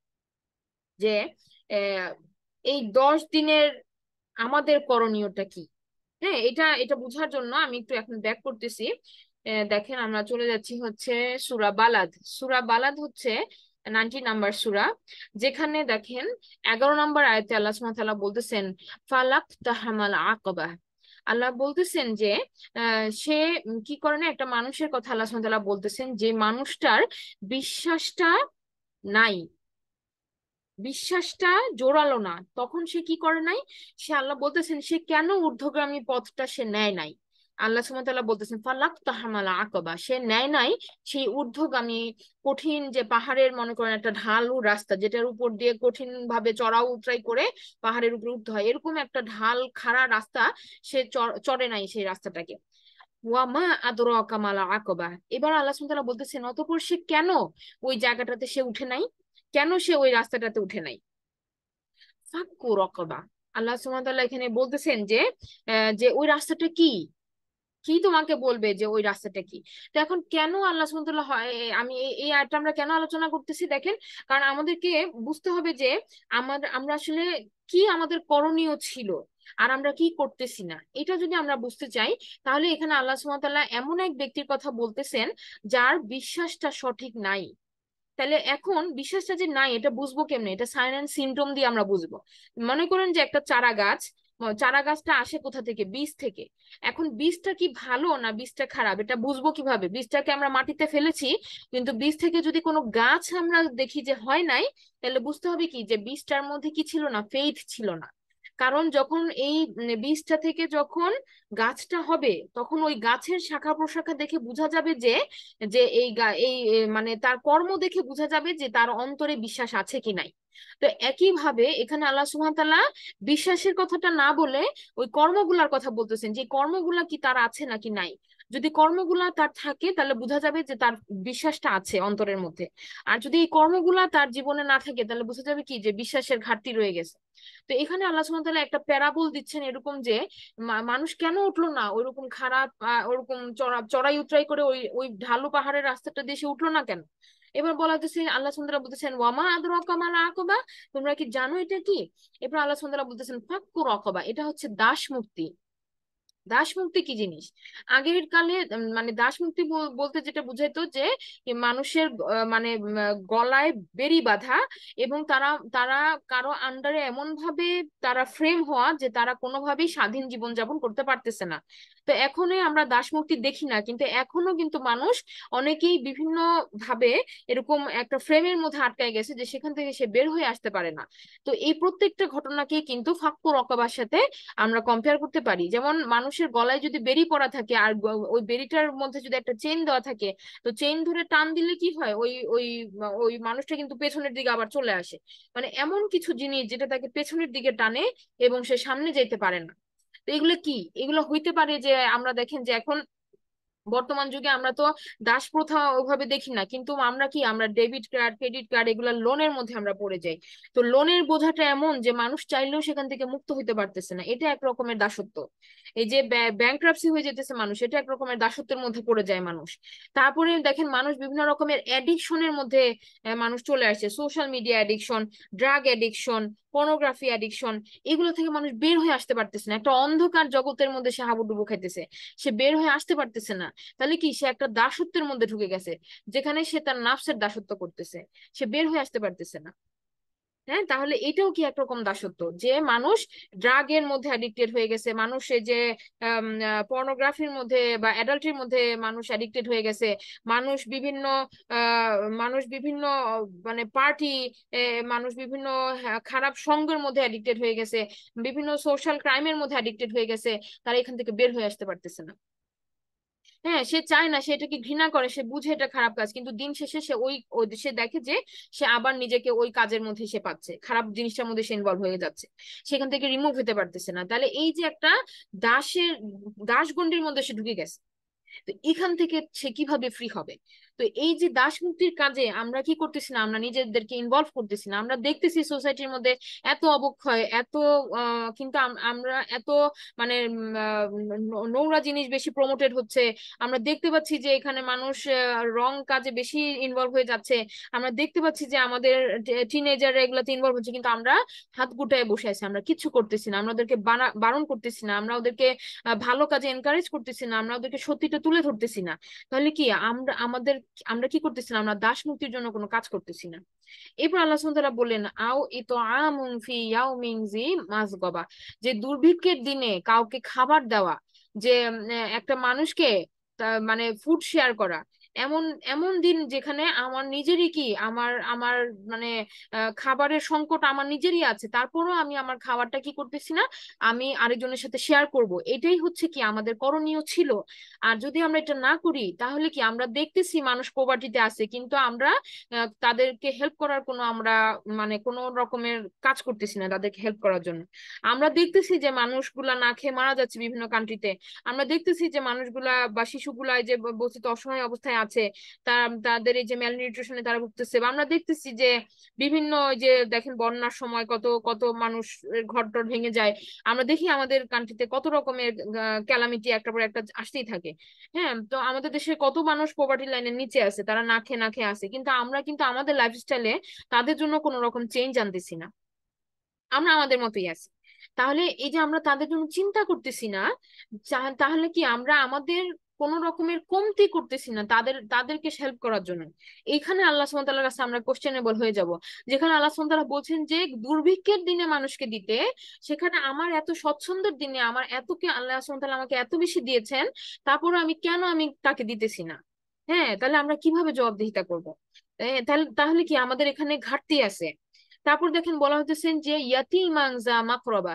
যে আহ, এই 10 দিনের আমাদের করণীয়টা কি। হ্যাঁ, এটা এটা বোঝার জন্য আমি একটু এখন ব্যাক করতেছি। দেখেন আমরা চলে যাচ্ছি হচ্ছে সূরা বালাদ। সূরা বালাদ হচ্ছে 90 নাম্বার সূরা, যেখানে দেখেন 11 নাম্বার আয়াতে আল্লাহ সুবহানাহু ওয়া তাআলা বলতেছেন ফালাক তাহামাল আকাবা। আল্লাহ বলতেছেন যে সে কি করে না, একটা মানুষের কথা আল্লাহ সুবহানাহু ওয়া তাআলা বলতেছেন যে মানুষটার বিশ্বাসটা নাই, বিশ্বাসটা জোরালো না, তখন সে কি করে নাই, সে আল্লাহ বলতেছেন সে কেন ঊর্ধ্বগামী পথটা সে নেয় নাই। আল্লাহ সুবহানাহু ওয়া তাআলা বলতেছেন ফালাক তাহামালা আকাবা, সে নেয় নাই সেই ঊর্ধ্বগামী কঠিন যে পাহাড়ের মনে করেন একটা ঢালু রাস্তা, যেটার উপর দিয়ে কঠিন ভাবে চড়াও উতরাই করে পাহাড়ের উপরে উঠতে হয়, এরকম একটা ঢাল খাড়া রাস্তা সে চড়ে নাই সেই রাস্তাটাকে। ওয়ামা আদরাকা মাল আকাবা। এবার আল্লাহ সুবহানাহু ওয়া তাআলা বলতেছেন অতঃপর সে কেন ওই জায়গাটাতে সে উঠে নাই, কেন সে ওই রাস্তাটাতে উঠে নাই। ফাক্কু রকবা। আল্লাহ সুবহানাহু ওয়া তাআলা এখানে বলতেছেন যে যে ওই রাস্তাটা কি, কি তোমাকে বলবে যে ওই রাস্তাটা কি। তো এখন কেন আল্লাহ সুবহানাহু ওয়া তাআলা আমি এই আয়াতটা আমরা কেন আলোচনা করতেছি দেখেন, কারণ আমাদেরকে বুঝতে হবে যে আমরা আসলে কি আমাদের করণীয় ছিল আর আমরা কি করতেছি না, এটা যদি আমরা বুঝতে চাই তাহলে এখানে আল্লাহ সুবহানাহু ওয়া তাআলা এমন এক ব্যক্তির কথা বলতেছেন যার বিশ্বাসটা সঠিক নাই। তাহলে এখন বিশ্বাসটা যে নাই এটা বুঝবো কেমনে, এটা সাইন অ্যান্ড সিমটম দিয়ে আমরা বুঝবো। মনে করেন যে একটা চারা গাছ, চারা গাছটা আসে কোথা থেকে, বীজ থেকে। এখন বীজটা কি ভালো না বীজটা খারাপ এটা বুঝবো কিভাবে, বীজটাকে আমরা মাটিতে ফেলেছি কিন্তু বীজ থেকে যদি কোনো গাছ আমরা দেখি যে হয় নাই, তাহলে বুঝতে হবে কি যে বীজটার মধ্যে কি ছিল না, ফেইথ ছিল না। কারণ যখন এই বীজটা থেকে যখন গাছটা হবে তখন ওই গাছের শাখা প্রশাখা দেখে বোঝা যাবে যে যে মানে তার কর্ম দেখে বোঝা যাবে যে তার অন্তরে বিশ্বাস আছে কি নাই। তো একই ভাবে এখানে আল্লাহ সুবহানাহু ওয়া তাআলা বিশ্বাসের কথাটা না বলে ওই কর্মগুলার কথা বলতেছেন যে কর্মগুলা কি তার আছে নাকি নাই। যদি কর্মগুলা তার থাকে তাহলে বোঝা যাবে যে তার বিশ্বাসটা আছে অন্তরের মধ্যে। আর যদি এই কর্মগুলা তার জীবনে না থাকে তাহলে বোঝা যাবে কি যে বিশ্বাসের ঘাটতি রয়ে গেছে। তো এখানে আল্লাহ সুবহানাহু ওয়া তাআলা একটা প্যারাবল দিচ্ছেন এরকম যে মানুষ কেন উঠলো না ওইরকম খারাপ ওরকম চড়াই উতরাই করে ওই ওই ঢালু পাহাড়ের রাস্তাটা দিয়ে সে উঠলো না কেন। এবার বলা হচ্ছে আল্লাহ সুবহানাহু ওয়া তাআলা বলতেছেন ওয়ামা আদরাকা মাল আকাবা, তোমরা কি জানো এটা কি। এবার আল্লাহ সুবহানাহু ওয়া তাআলা বলতেছেন ফাক্কু রাকাবা, এটা হচ্ছে দাস মুক্তি। দাস মুক্তি কি জিনিস, আগের কালে মানে দাস মুক্তি বলতে যেটা বুঝাইতো যে মানুষের মানে গলায় বেড়ি বাঁধা এবং তারা তারা কারো আন্ডারে এমন ভাবে তারা ফ্রেম হওয়া যে তারা কোনোভাবেই স্বাধীন জীবন যাপন করতে পারতেছে না। তো এখনই আমরা দাস মুক্তি দেখি না, কিন্তু এখনো কিন্তু মানুষ অনেকেই বিভিন্ন ভাবে এরকম একটা ফ্রেমের মধ্যে আটকায় গেছে যে সেখান থেকে সে বের হয়ে আসতে পারে না। তো এই প্রত্যেকটা ঘটনাকে কিন্তু ফাক্কু রকাবার সাথে আমরা কম্পেয়ার করতে পারি। যেমন মানুষের গলায় যদি বেড়ি পড়া থাকে আর ওই বেড়িটার মধ্যে যদি একটা চেইন দেওয়া থাকে, তো চেইন ধরে টান দিলে কি হয়, ওই ওই ওই মানুষটা কিন্তু পেছনের দিকে আবার চলে আসে। মানে এমন কিছু জিনিস যেটা তাকে পেছনের দিকে টানে এবং সে সামনে যেতে পারে না। তো এগুলো কি, এগুলো হইতে পারে যে আমরা দেখেন যে এখন বর্তমান যুগে আমরা তো দাস প্রথা ওইভাবে দেখি না, কিন্তু আমরা কি আমরা ডেবিট কার্ড ক্রেডিট কার্ড এগুলা লোনের মধ্যে আমরা পড়ে যাই। তো লোনের বোঝাটা এমন যে মানুষ চাইলেও সেখান থেকে মুক্ত হইতে পারতেছে না, এটা এক রকমের দাসত্ব। এই যে ব্যাংক্রাপসি হয়ে যেতেছে মানুষ, এটা এক রকমের দাসত্বের মধ্যে পড়ে যায় মানুষ। তারপরে দেখেন মানুষ বিভিন্ন রকমের অ্যাডিকশনের মধ্যে মানুষ চলে আসছে, social media addiction, drug addiction, pornography addiction. এগুলো থেকে মানুষ বের হয়ে আসতে পারতেছে না, একটা অন্ধকার জগতের মধ্যে সে হাবুডুবু খাইতেছে, সে বের হয়ে আসতে পারতেছে না। তাহলে কি সে একটা দাসত্বের মধ্যে ঢুকে গেছে, যেখানে সে তার নাফসের দাসত্ব করতেছে, সে বের হয়ে আসতে পারতেছে না। হ্যাঁ, তাহলে এটাও কি একরকম দাসত্ব যে মানুষ ড্রাগের মধ্যে অ্যাডিক্টেড হয়ে গেছে, মানুষ এই যে পর্নোগ্রাফির মধ্যে বা অ্যাডাল্টির মধ্যে মানুষ অ্যাডিক্টেড হয়ে গেছে। মানুষ বিভিন্ন আহ মানুষ বিভিন্ন মানে পার্টি, মানুষ বিভিন্ন খারাপ সঙ্গের মধ্যে অ্যাডিক্টেড হয়ে গেছে, বিভিন্ন সোশ্যাল ক্রাইমের মধ্যে অ্যাডিক্টেড হয়ে গেছে, তারা এখান থেকে বের হয়ে আসতে পারতেছে না। হ্যাঁ, সে চায় না, সে এটাকে ঘৃণা করে, সে বুঝে এটা খারাপ কাজ, কিন্তু দিন শেষে সে সে দেখে যে সে আবার নিজেকে ওই কাজের মধ্যে সে পাচ্ছে, খারাপ জিনিসটার মধ্যে সে ইনভলভ হয়ে যাচ্ছে, সেখান থেকে রিমুভ হতে পারতেছে না। তাহলে এই যে একটা দাসের দাসগণ্ডির মধ্যে সে ঢুকে গেছে, তো এখান থেকে সে কিভাবে ফ্রি হবে? তো এই যে দাস মুক্তির কাজে আমরা কি করতেছি না, আমরা নিজেদেরকে ইনভলভ করতেছি না। আমরা দেখতেছি সোসাইটির মধ্যে এত অবক্ষয়, এত কিন্তু আমরা এত মানে নোংরা জিনিস বেশি প্রমোটেড হচ্ছে। আমরা দেখতে পাচ্ছি যে এখানে মানুষ রং কাজে বেশি ইনভলভ হয়ে যাচ্ছে। আমরা দেখতে পাচ্ছি যে আমাদের টিনেজাররা এগুলাতে ইনভলভ হচ্ছে, কিন্তু আমরা হাত গুটায় বসে আছি, আমরা কিচ্ছু করতেছি না, আমরা ওদেরকে বারণ করতেছি না, আমরা ওদেরকে ভালো কাজে এনকারেজ করতেছি না, আমরা ওদেরকে সত্যিটা তুলে ধরতেছি না। তাহলে কি আমরা কি করতেছি না, আমরা দাস মুক্তির জন্য কোনো কাজ করতেছি না। এরপর আল্লাহ সুবহানাহু ওয়া তাআলা বললেন, আও ইতআমুন ফি ইয়াউমিন জি মাসগাবা, যে দুর্ভিক্ষের দিনে কাউকে খাবার দেওয়া, যে একটা মানুষকে মানে ফুড শেয়ার করা, এমন এমন দিন যেখানে আমার নিজেরই কি আমার আমার মানে খাবারের সংকট আমার নিজেরই আছে, তারপরও আমি আমার খাবারটা কি করতেছি না, আমি আরেকজনের সাথে শেয়ার করব, এটাই হচ্ছে কি আমাদের করণীয় ছিল। আর যদি আমরা এটা না করি তাহলে কি, আমরা দেখতেছি মানুষ পোভার্টিতে আছে, কিন্তু আমরা তাদেরকে হেল্প করার কোনো আমরা মানে কোনো রকমের কাজ করতেছি না তাদেরকে হেল্প করার জন্য। আমরা দেখতেছি যে মানুষগুলা না খেয়ে মারা যাচ্ছে বিভিন্ন কান্ট্রিতে, আমরা দেখতেছি যে মানুষগুলা বা শিশুগুলা এই যে বস্তিতে অসহায় অবস্থায় আছে, তাদের এই যে ম্যালনিউট্রিশনে তারা ভুগতেছে, বা আমরা দেখতেছি যে বিভিন্ন ওই যে দেখেন বন্যার সময় কত কত মানুষ ঘরটর ভেঙে যায়। আমরা দেখি আমাদের কান্ট্রিতে কত রকমের ক্যালামিটি একটা পর একটা আসতেই থাকে। হ্যাঁ, তো আমাদের দেশে কত মানুষ পভার্টি লাইনের নিচে আছে, তারা না খেয়ে আছে, কিন্তু আমরা কিন্তু আমাদের লাইফস্টাইলে তাদের জন্য কোনো রকম চেঞ্জ আনতেছি না, আমরা আমাদের মতোই আছি। তাহলে এই যে আমরা তাদের জন্য চিন্তা করতেছি না, তাহলে কি আমরা আমাদের কোন রকমের কমতি করতেছি না তাদেরকে হেল্প করার জন্য? এইখানে আল্লাহ সুবহানাহু ওয়া তাআলার কাছে আমরা কোশ্চেনেবল হয়ে যাব। যেখানে আল্লাহ সুবহানাহু ওয়া তাআলা বলছেন যে দুর্ভিক্ষের দিনে মানুষকে দিতে, সেখানে আমার এত স্বচ্ছন্দের দিনে আমার এতকে আল্লাহ সুবহানাহু ওয়া তাআলা আমাকে এত বেশি দিয়েছেন, তারপরে আমি তাকে দিতেছি না। হ্যাঁ, তাহলে আমরা কিভাবে জবাবদিহিতা করবো? তাহলে তাহলে কি আমাদের এখানে ঘাটতি আছে। তারপর দেখেন বলা হতেছেন যে ইয়াতীমান যা মাকরাবা,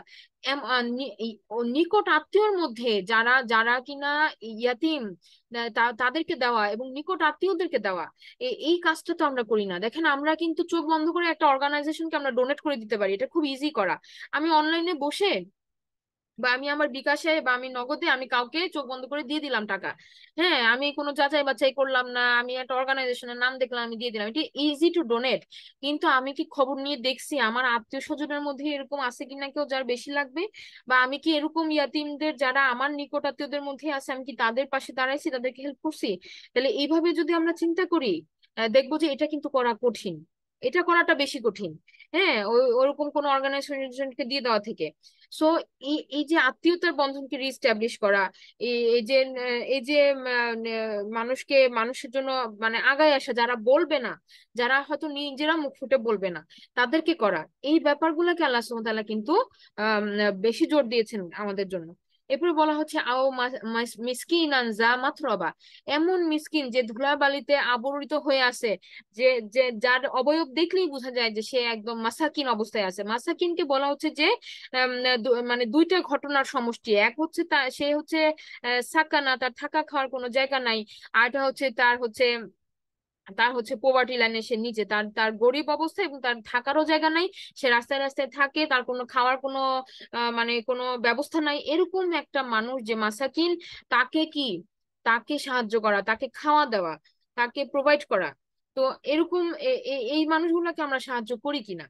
নিকট আত্মীয়র মধ্যে যারা যারা কিনা ইয়াতিম, তাদেরকে দেওয়া এবং নিকট আত্মীয়দেরকে দেওয়া, এই কাজটা তো আমরা করি না। দেখেন আমরা কিন্তু চোখ বন্ধ করে একটা অর্গানাইজেশনকে আমরা ডোনেট করে দিতে পারি, এটা খুব ইজি করা। আমি অনলাইনে বসে বা আমি আমার বিকাশে বা আমি নগদে আমি কাউকে চোখ বন্ধ করে দিয়ে দিলাম টাকা। হ্যাঁ, আমি কোনো যাচাই বাছাই করলাম না, আমি একটা অর্গানাইজেশনের নাম দেখলাম, আমি দিয়ে দিলাম, এটা ইজি টু ডোনেট। কিন্তু আমি কি খবর নিয়ে দেখছি আমার আত্মীয় স্বজনের মধ্যে এরকম আছে কিনা কেউ যার বেশি লাগবে, বা আমি কি এরকম ইয়াতিমদের যারা আমার নিকট আত্মীয়দের মধ্যে আছে আমি কি তাদের পাশে দাঁড়াইছি, তাদেরকে হেল্প করছি? তাহলে এইভাবে যদি আমরা চিন্তা করি, দেখবো যে এটা কিন্তু করা কঠিন, এটা করাটা বেশি কঠিন। হ্যাঁ, ওরকম কোন অর্গানাইজেশনকে দিয়ে দেওয়া থেকে। সো এই এই যে আত্মীয়তার বন্ধনকে রিস্টাবলিশ করা, এই যে এই যে মানুষকে মানুষের জন্য মানে আগায় আসা, যারা বলবে না, যারা হয়তো নিজেরা মুখ ফুটে বলবে না, তাদেরকে করা, এই ব্যাপারগুলোকে আল্লাহ সুবহানাহু ওয়া তাআলা কিন্তু আম, বেশি জোর দিয়েছেন আমাদের জন্য। এরপরে বলা হচ্ছে আও মিসকিনান যা মাতরবা, এমন মিসকিন যে ধুলাবালিতে আবৃত হয়ে আছে, যে যে যার অবয়ব দেখলেই বোঝা যায় যে সে একদম মাসাকিন অবস্থায় আছে। মাসাকিনকে বলা হচ্ছে যে মানে দুইটা ঘটনার সমষ্টি, এক হচ্ছে সে হচ্ছে সাকানা, তার থাকা খাওয়ার কোনো জায়গা নাই, আর এটা হচ্ছে তার হচ্ছে পোভার্টি লাইনে সে নিচে, তার তার গরিব অবস্থা এবং তার থাকারও জায়গা নাই, সে রাস্তায় রাস্তায় থাকে, তার কোনো খাওয়ার কোনো মানে কোনো ব্যবস্থা নাই, এরকম একটা মানুষ যে মাসাকিন, তাকে কি, তাকে সাহায্য করা, তাকে খাওয়া দেওয়া, তাকে প্রোভাইড করা। তো এরকম এই মানুষগুলোকে আমরা সাহায্য করি কিনা?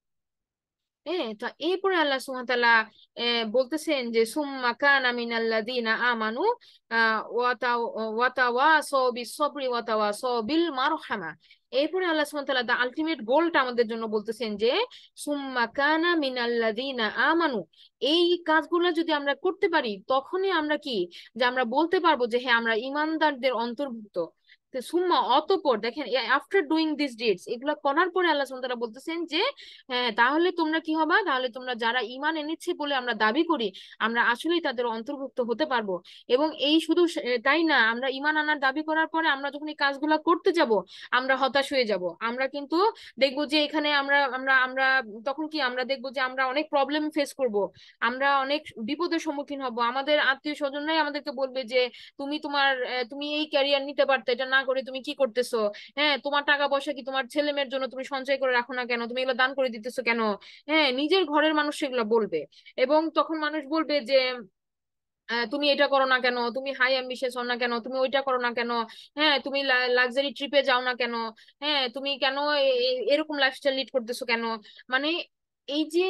তা এরপরে আল্লাহ সুবহানাহু ওয়া তাআলা বলতেছেন যে সুম্মা কানা মিনাল্লাযীনা আমানু ওয়াতাওয়াসাউ বিস-সাবরি ওয়াতাওয়াসাউ বিল মারহামা। এরপরে আল্লাহ সুবহানাহু ওয়া তাআলা দা আলটিমেট গোলটা আমাদের জন্য বলতেছেন যে সুম্মা কানা মিনাল্লাযীনা আমানু, এই কাজগুলো যদি আমরা করতে পারি তখনই আমরা কি, যে আমরা বলতে পারবো যে হ্যাঁ আমরা ইমানদারদের অন্তর্ভুক্ত। তো সুম্মা অতঃপর দেখেন, আফটার ডুইং দিস ডিডস, এগুলা করার পরে আল্লাহ সুবহানাহু ওয়া তাআলা বলতেছেন যে হ্যাঁ তাহলে তোমরা কি হবা, তাহলে তোমরা যারা ঈমান এনেছে বলে আমরা দাবি করি আমরা আসলেই তাদের অন্তর্ভুক্ত হতে পারবো। এবং এই শুধু তাই না, আমরা ঈমান আনার দাবি করার পরে আমরা যখন এই কাজগুলা করতে যাব আমরা হতাশ হয়ে যাব। আমরা কিন্তু দেখবো যে এখানে আমরা আমরা আমরা তখন কি আমরা দেখবো যে আমরা অনেক প্রবলেম ফেস করব, আমরা অনেক বিপদের সম্মুখীন হব। আমাদের আত্মীয় স্বজনরাই আমাদেরকে বলবে যে তুমি এই ক্যারিয়ার নিতে পারতে, এটা না করে তুমি কি করতেছো, হ্যাঁ তোমার টাকা পয়সা কি তোমার ছেলে মেয়ের জন্য তুমি সঞ্চয় করে রাখো না কেন, তুমি এগুলো দান করে দিতেছো কেন। হ্যাঁ নিজের ঘরের মানুষ সেগুলো বলবে। এবং তখন মানুষ বলবে যে তুমি এটা করো না কেন, তুমি হাই অ্যাম্বিশিয়াস হও না কেন, তুমি ওইটা করো না কেন, হ্যাঁ তুমি লাক্সারি ট্রিপে যাও না কেন, হ্যাঁ তুমি কেন এরকম লাইফস্টাইল লিড করতেছো কেন। মানে এই যে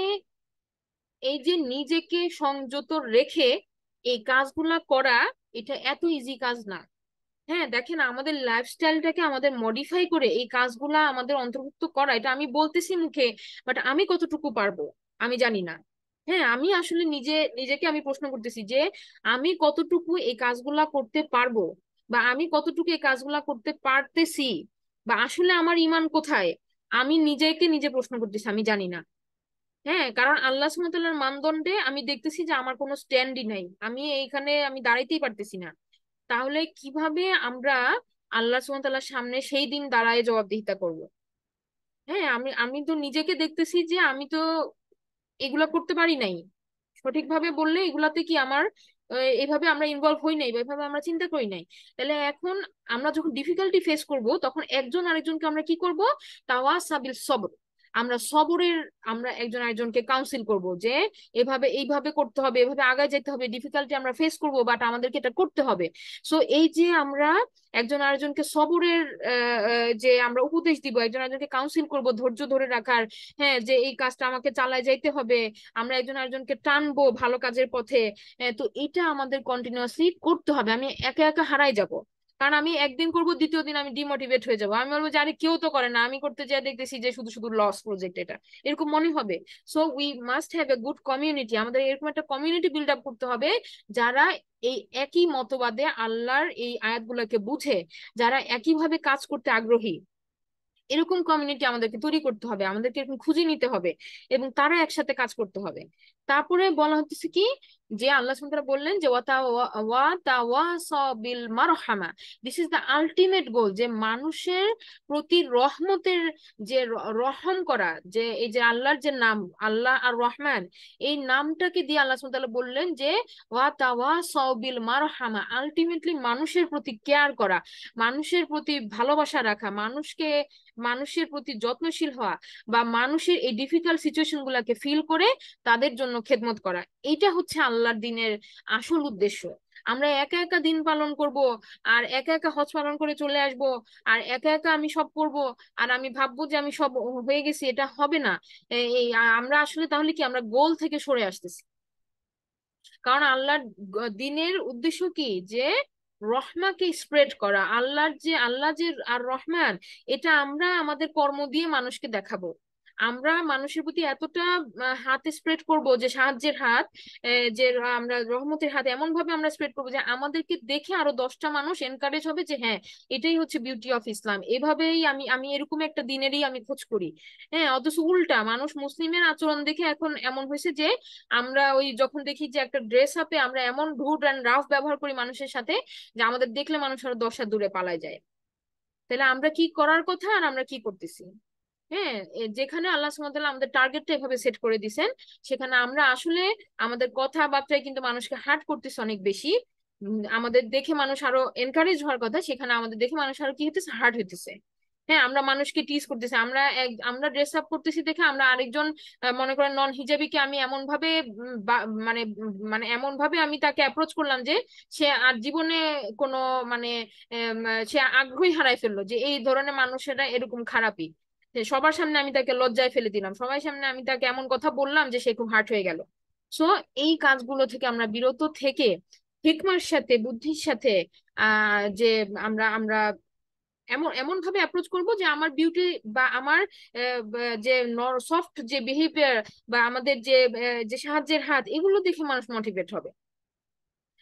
এই যে নিজেকে সংযত রেখে এই কাজগুলা করা, এটা এত ইজি কাজ না। হ্যাঁ দেখেন, আমাদের লাইফস্টাইলটাকে আমাদের মডিফাই করে এই কাজগুলা আমাদের অন্তর্ভুক্ত করা, এটা আমি বলতেছি মুখে, বাট আমি কতটুকু পারবো আমি জানি না। হ্যাঁ আমি আসলে নিজেকে আমি প্রশ্ন করতেছি যে আমি কতটুকু এই কাজগুলা করতে পারবো, বা আমি কতটুকু এই কাজগুলা করতে পারতেছি, বা আসলে আমার ইমান কোথায়। আমি নিজেকে নিজে প্রশ্ন করতেছি, আমি জানি না। হ্যাঁ কারণ আল্লাহ সুবহানাহু ওয়া তাআলার মানদণ্ডে আমি দেখতেছি যে আমার কোনো স্ট্যান্ডই নাই, আমি এইখানে আমি দাঁড়াইতেই পারতেছি না। তাহলে কিভাবে আমরা আল্লাহ সুবহানাহু ওয়া তাআলার সামনে সেই দিন দাঁড়ায় জবাবদিহিতা করব। হ্যাঁ আমি আমি তো নিজেকে দেখতেছি যে আমি তো এগুলা করতে পারি নাই। সঠিকভাবে বললে এগুলাতে কি আমার এইভাবে আমরা ইনভলভ হই নাই, বা এভাবে আমরা চিন্তা করি নাই। তাহলে এখন আমরা যখন ডিফিকাল্টি ফেস করব তখন একজন আরেকজনকে আমরা কি করব, তাওয়াসাবিল সবর, আমরা সবরের, আমরা একজন আরেকজনকে কাউন্সিল করব যে এভাবে এইভাবে করতে হবে, এভাবে আগায় যেতে হবে, ডিফিকাল্টি আমরা ফেস করব বাট আমাদেরকে এটা করতে হবে। সো এই যে আমরা একজন আরেকজনকে সবরের যে আমরা উপদেশ দিব, একজন আরেকজনকে কাউন্সিল করব ধৈর্য ধরে রাখার, হ্যাঁ যে এই কাজটা আমাকে চালায় যাইতে হবে, আমরা একজন আরেকজনকে টানবো ভালো কাজের পথে। তো এটা আমাদের কন্টিনিউয়াসলি করতে হবে। আমি একা একা হারাই যাব, কারণ আমি একদিন করব দ্বিতীয় দিন আমি ডিমোটিভেট হয়ে যাব, আমি বলবো যে আরে কেউ তো করে না, আমি করতে যাই দেখতেছি যে শুধু শুধু লস প্রজেক্ট এটা, এরকম মনে হবে। So we must have a good community, আমাদের এরকম একটা কমিউনিটি বিল্ড আপ করতে হবে যারা এই একই মতবাদে আল্লাহর এই আয়াতগুলোকে বুঝে, যারা একইভাবে কাজ করতে আগ্রহী। এরকম কমিউনিটি আমাদেরকে তৈরি করতে হবে, আমাদেরকে এরকম খুঁজে নিতে হবে এবং তারা একসাথে কাজ করতে হবে। তারপরে বলা হচ্ছে কি, যে আল্লাহ সুবহানাহু ওয়া তাআলা বললেন যে ওয়াতাওয়াসাউ বিল মারহামা, this is the ultimate goal, যে মানুষের প্রতি রহমতের, যে রহম করা, যে এই যে আল্লাহর যে নাম আল্লাহ আর রহমান, এই নামটাকে দিয়ে আল্লাহ সুবহানাহু ওয়া তাআলা বললেন যে ওয়াতাওয়াসাউ বিল মারহামা, আলটিমেটলি মানুষের প্রতি কেয়ার করা, মানুষের প্রতি ভালোবাসা রাখা, মানুষের প্রতি যত্নশীল হওয়া, বা মানুষের এই ডিফিকাল্ট সিচুয়েশন গুলাকে ফিল করে তাদের জন্য খেদমত করা, এটা হচ্ছে আল্লাহর দিনের আসল উদ্দেশ্য। আমরা একা একা দিন পালন করব, আর একা একা হজ পালন করে চলে আসব, আর একা একা আমি সব করব, আর আমি ভাববো যে আমি সব হয়ে গেছি, এটা হবে না। আমরা আসলে তাহলে কি আমরা গোল থেকে সরে আসতেছি। কারণ আল্লাহর দিনের উদ্দেশ্য কি, যে রহমাকে স্প্রেড করা, আল্লাহ যে আর রহমান, এটা আমরা আমাদের কর্ম দিয়ে মানুষকে দেখাবো। আমরা মানুষের প্রতি এতটা হাত স্প্রেড করব, যে সাহায্যের হাত, যে আমরা রহমতের হাত এমন ভাবে আমরা স্প্রেড করবো যে আমাদেরকে দেখে আরো 10টা মানুষ এনকারেজ হবে যে হ্যাঁ এটাই হচ্ছে বিউটি অফ ইসলাম। এভাবেই আমি আমি এরকম একটা দিনেরই আমি খোঁজ করি। হ্যাঁ অথচ উল্টা মানুষ মুসলিমের আচরণ দেখে এখন এমন হয়েছে যে আমরা ওই যখন দেখি যে একটা ড্রেস আপে আমরা এমন রুড অ্যান্ড রাফ ব্যবহার করি মানুষের সাথে, যে আমাদের দেখলে মানুষ আরো 10 হাত দূরে পালায় যায়। তাহলে আমরা কি করার কথা আর আমরা কি করতেছি। হ্যাঁ যেখানে আল্লাহ সুবহানাহু ওয়া তাআলা আমাদের টার্গেটটা এভাবে সেট করে দিছেন, সেখানে আমরা আসলে আমাদের কথাবার্তায় কিন্তু মানুষকে হার্ট করতেছে অনেক বেশি। আমাদের দেখে মানুষ আরো এনকারেজ হওয়ার কথা, সেখানে আমাদের দেখে মানুষ আরো কি হতেছে, হার্ট হইতেছে। হ্যাঁ আমরা মানুষকে টিজ করতেছি, আমরা ড্রেস আপ করতেছি দেখে আমরা আরেকজন, মনে করেন নন হিজাবিকে আমি এমন ভাবে মানে এমন ভাবে আমি তাকে অ্যাপ্রোচ করলাম যে সে আর জীবনে কোনো মানে সে আগ্রহী হারাই ফেললো, যে এই ধরনের মানুষেরা এরকম খারাপই। সবার সামনে আমি তাকে লজ্জায় ফেলে দিলাম, সবার সামনে আমি তাকে এমন কথা বললাম যে সে খুব হার্ট হয়ে গেল। সো এই কাজগুলো থেকে আমরা বিরত থেকে হিকমার সাথে, বুদ্ধির সাথে যে আমরা আমরা এমন এমন ভাবে অ্যাপ্রোচ করব যে আমার বিউটি, বা আমার যে সফট যে বিহেভিয়ার, বা আমাদের যে যে সাহায্যের হাত, এগুলো দেখে মানুষ মোটিভেট হবে।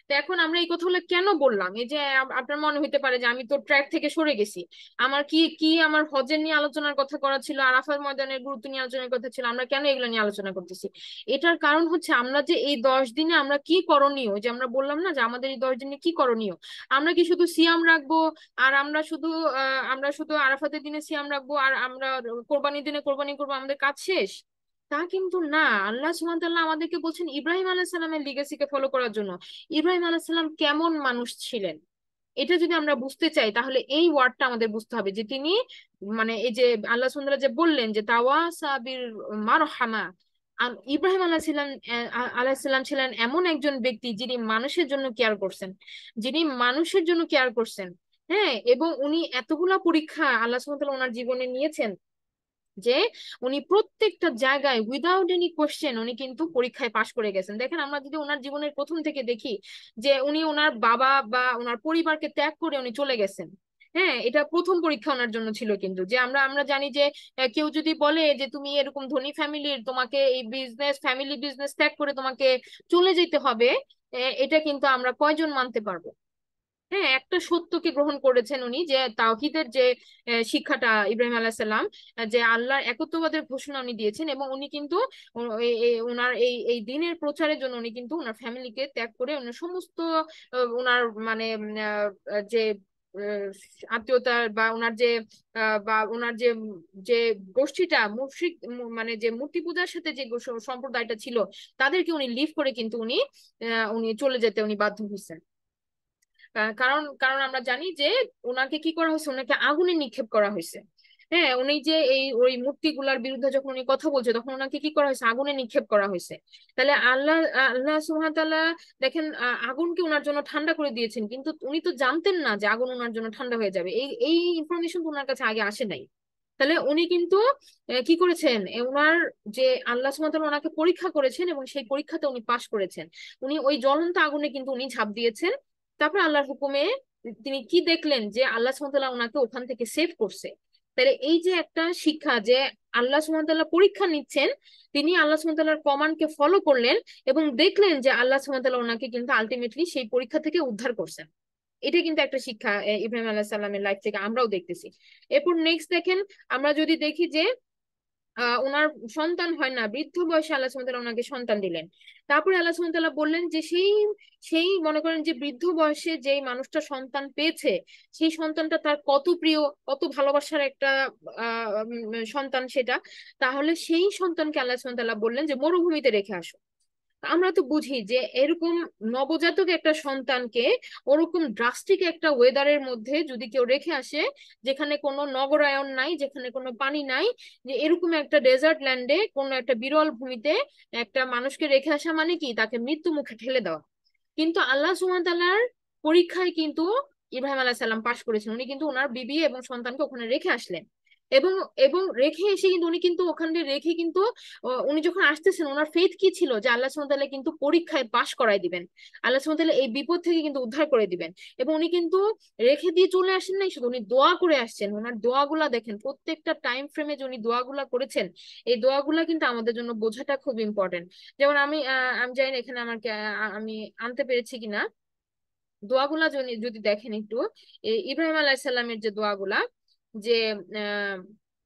তো এখন আমরা এই কথাগুলো কেন বললাম, এই যে আপনার মনে হইতে পারে যে আমি তো ট্র্যাক থেকে সরে গেছি, আমার কি কি আমার হজের নিয়ে আলোচনার কথা করা ছিল, আরাফাত ময়দানের গুরুত্ব নিয়ে আলোচনার কথা ছিল, আমরা কেন এগুলো নিয়ে আলোচনা করতেছি? এটার কারণ হচ্ছে আমরা যে এই 10 দিনে আমরা কি করণীয়, যে আমরা বললাম না যে আমাদের এই 10 দিনে কি করণীয়, আমরা কি শুধু সিয়াম রাখবো, আর আমরা শুধু আরাফাতের দিনে সিয়াম রাখবো, আর আমরা কোরবানির দিনে কোরবানি করবো, আমাদের কাজ শেষ? তা কিন্তু না। আল্লাহ সুবহানাহু ওয়া তাআলা আমাদেরকে বলছেন ইব্রাহিম আলাইহিস সালামের লিগেসিকে ফলো করার জন্য। ইব্রাহিম আলাইহিস সালাম কেমন মানুষ ছিলেন, এটা যদি আমরা বুঝতে চাই তাহলে এই ওয়ার্ডটা আমাদের বুঝতে হবে, যে তিনি মানে এই যে আল্লাহ সুবহানাহু ওয়া তাআলা যে বললেন যে তাওয়াসা বিল মারহামা, ইব্রাহিম আলাইহিস সালাম ছিলেন এমন একজন ব্যক্তি যিনি মানুষের জন্য কেয়ার করছেন, যিনি মানুষের জন্য কেয়ার করছেন। হ্যাঁ, এবং উনি এতগুলা পরীক্ষা আল্লাহ সুবহানাহু ওয়া তাআলা ওনার জীবনে নিয়েছেন, যে উনি প্রত্যেকটা জায়গায় উইদাউট এনি কোশ্চেন উনি কিন্তু পরীক্ষায় পাশ করে গেছেন। দেখেন, আমরা যদি ওনার জীবনের প্রথম থেকে দেখি যে উনি ওনার বাবা বা ওনার পরিবারকে ত্যাগ করে উনি চলে গেছেন। হ্যাঁ, এটা প্রথম পরীক্ষা ওনার জন্য ছিল, কিন্তু যে আমরা আমরা জানি যে কেউ যদি বলে যে তুমি এরকম ধনী ফ্যামিলির, তোমাকে এই ফ্যামিলি বিজনেস ত্যাগ করে তোমাকে চলে যেতে হবে, এটা কিন্তু আমরা কয়জন মানতে পারবো? হ্যাঁ, একটা সত্যকে গ্রহণ করেছেন উনি, যে তাওহীদের যে শিক্ষাটা ইব্রাহিম আলাইহিস সালাম, যে আল্লাহর একত্ববাদের ঘোষণা উনি দিয়েছেন, এবং উনি কিন্তু ওনার এই এই দিনের প্রচারের জন্য উনি কিন্তু ওনার ফ্যামিলিকে ত্যাগ করে ওনার সমস্ত ওনার মানে যে আহ, আত্মীয়তার বা ওনার যে যে গোষ্ঠীটা মুশরিক, মানে যে মূর্তি পূজার সাথে যে সম্প্রদায়টা ছিল, তাদেরকে উনি লিভ করে কিন্তু উনি চলে যেতে উনি বাধ্য হয়েছেন। কারণ কারণ আমরা জানি যে ওনাকে কি করা হয়েছে, ওনাকে আগুনে নিক্ষেপ করা হয়েছে। হ্যাঁ, উনি যে এই ওই মূর্তিগুলার বিরুদ্ধে যখন উনি কথা বলছে, তখন ওনাকে কি করা হয়েছে, আগুনে নিক্ষেপ করা হয়েছে। তাহলে আল্লাহ সুবহানাহু ওয়া তাআলা দেখেন আগুনকে ওনার জন্য ঠান্ডা করে দিয়েছেন, কিন্তু উনি তো জানতেন না যে আগুন ওনার জন্য ঠান্ডা হয়ে যাবে, এই এই ইনফরমেশন তো ওনার কাছে আগে আসে নাই। তাহলে উনি কিন্তু কি করেছেন, ওনার যে আল্লাহ সুবহানাহু ওয়া তাআলা ওনাকে পরীক্ষা করেছেন এবং সেই পরীক্ষাতে উনি পাশ করেছেন। উনি ওই জ্বলন্ত আগুনে কিন্তু উনি ঝাঁপ দিয়েছেন। তারপর আল্লাহর হুকুমে তিনি কি দেখলেন, যে আল্লাহ সুবহানাহু ওয়া তাআলা ওনাকে ওখান থেকে সেভ করছে। তাহলে এই যে একটা শিক্ষা, যে আল্লাহ সুবহানাহু ওয়া তাআলা পরীক্ষা নিচ্ছেন, তিনি আল্লাহ সুবহানাহু ওয়া তাআলার কমান্ডকে ফলো করলেন এবং দেখলেন যে আল্লাহ সুবহানাহু ওয়া তাআলা ওনাকে কিন্তু আলটিমেটলি সেই পরীক্ষা থেকে উদ্ধার করছেন। এটা কিন্তু একটা শিক্ষা ইব্রাহিম আলাইহিস সালামের লাইফ থেকে আমরাও দেখতেছি। এরপর নেক্সট দেখেন, আমরা যদি দেখি যে ওনার সন্তান হয় না, বৃদ্ধ বয়সে আল্লাহ সুবহানাহু ওয়া তাআলা ওনাকে সন্তান দিলেন। তারপরে আল্লাহ সুবহানাহু ওয়া তাআলা বললেন যে সেই সেই মনে করেন যে বৃদ্ধ বয়সে যেই মানুষটা সন্তান পেয়েছে, সেই সন্তানটা তার কত প্রিয়, কত ভালোবাসার একটা সন্তান সেটা। তাহলে সেই সন্তানকে আল্লাহ সুবহানাহু ওয়া তাআলা বললেন যে মরুভূমিতে রেখে আসো। আমরা তো বুঝি যে এরকম নবজাতক একটা সন্তানকে ওরকম ড্রাস্টিক একটা ওয়েদারের মধ্যে যদি কেউ রেখে আসে, যেখানে কোনো নগরায়ন নাই, যেখানে কোনো পানি নাই, যে এরকম একটা ডেজার্ট ল্যান্ডে কোনো একটা বিরল ভূমিতে একটা মানুষকে রেখে আসা মানে কি, তাকে মৃত্যু মুখে ঠেলে দেওয়া। কিন্তু আল্লাহ সুবহানাহু ওয়া তাআলার পরীক্ষায় কিন্তু ইব্রাহিম আলাইহিস সালাম পাশ করেছেন। উনি কিন্তু ওনার বিবি এবং সন্তানকে ওখানে রেখে আসলেন, এবং এবং রেখে এসে কিন্তু উনি কিন্তু ওখানে রেখে কিন্তু উনি যখন আসতেছেন ওনার ফেথ কি ছিল, যে আল্লাহ সুবহানাহু ওয়া তাআলা কিন্তু পরীক্ষায় পাশ করাই দিবেন, আল্লাহ সুবহানাহু ওয়া তাআলা এই বিপদ থেকে কিন্তু উদ্ধার করে দিবেন। এবং উনি কিন্তু রেখে দিয়ে চলে আসেন নাই, শুধু উনি দোয়া করে আসছেন। ওনার দোয়াগুলা দেখেন, প্রত্যেকটা টাইম ফ্রেমে যে উনি দোয়াগুলা করেছেন, এই দোয়াগুলা কিন্তু আমাদের জন্য বোঝাটা খুব ইম্পর্টেন্ট। যেমন আমি জানি না এখানে আমি আনতে পেরেছি কিনা, দোয়াগুলা যদি যদি দেখেন একটু, ইব্রাহিম আলাইহিস সালামের যে দোয়াগুলা, যে আহ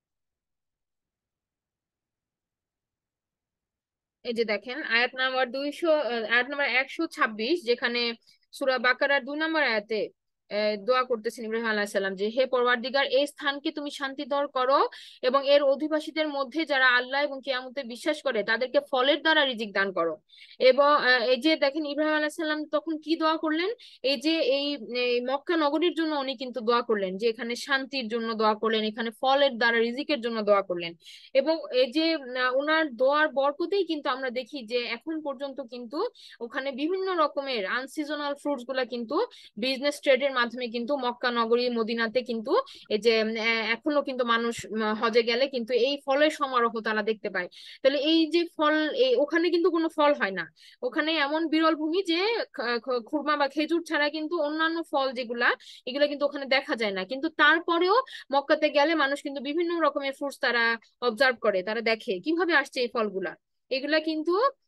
এই যে দেখেন আয়াত নাম্বার 126, যেখানে সূরা বাকারার 2 নম্বর আয়াতে দোয়া করতেছেন ইব্রাহিম আলাইহিস সালাম, যে হে পরওয়ারদিগার, এই স্থানকে তুমি শান্তিধর করো এবং এর অধিবাসীদের মধ্যে যারা আল্লাহ এবং কিয়ামতে বিশ্বাস করে তাদেরকে ফলের দ্বারা রিজিক দান করো। এবং এই যে দেখেন ইব্রাহিম আলাইহিস সালাম তখন কি দোয়া করলেন, এই যে এই মক্কা নগরীর জন্য উনি কিন্তু দোয়া করলেন, যে এখানে শান্তির জন্য দোয়া করলেন, এখানে ফলের দ্বারা রিজিকের জন্য দোয়া করলেন। এবং এই যে ওনার দোয়ার বরকতেই কিন্তু আমরা দেখি যে এখন পর্যন্ত কিন্তু ওখানে বিভিন্ন রকমের আনসিজনাল ফ্রুটস গুলা কিন্তু বিজনেস ট্রেডের মাধ্যমে কিন্তু মক্কা নগরী মদিনাতে কিন্তু এই যে এখনো কিন্তু মানুষ হজে গেলে কিন্তু এই ফলের সমারোহ তারা দেখতে পায়। তাহলে এই যে ফল, ওখানে কিন্তু কোনো ফল হয় না, ওখানে এমন বিরল ভূমি যে খুরমা বা খেজুর ছাড়া কিন্তু অন্যান্য ফল যেগুলা, এগুলা কিন্তু ওখানে দেখা যায় না। কিন্তু তারপরেও মক্কাতে গেলে মানুষ কিন্তু বিভিন্ন রকমের ফ্রুটস তারা অবজার্ভ করে, তারা দেখে কিভাবে আসছে এই ফলগুলা। এগুলা কিন্তু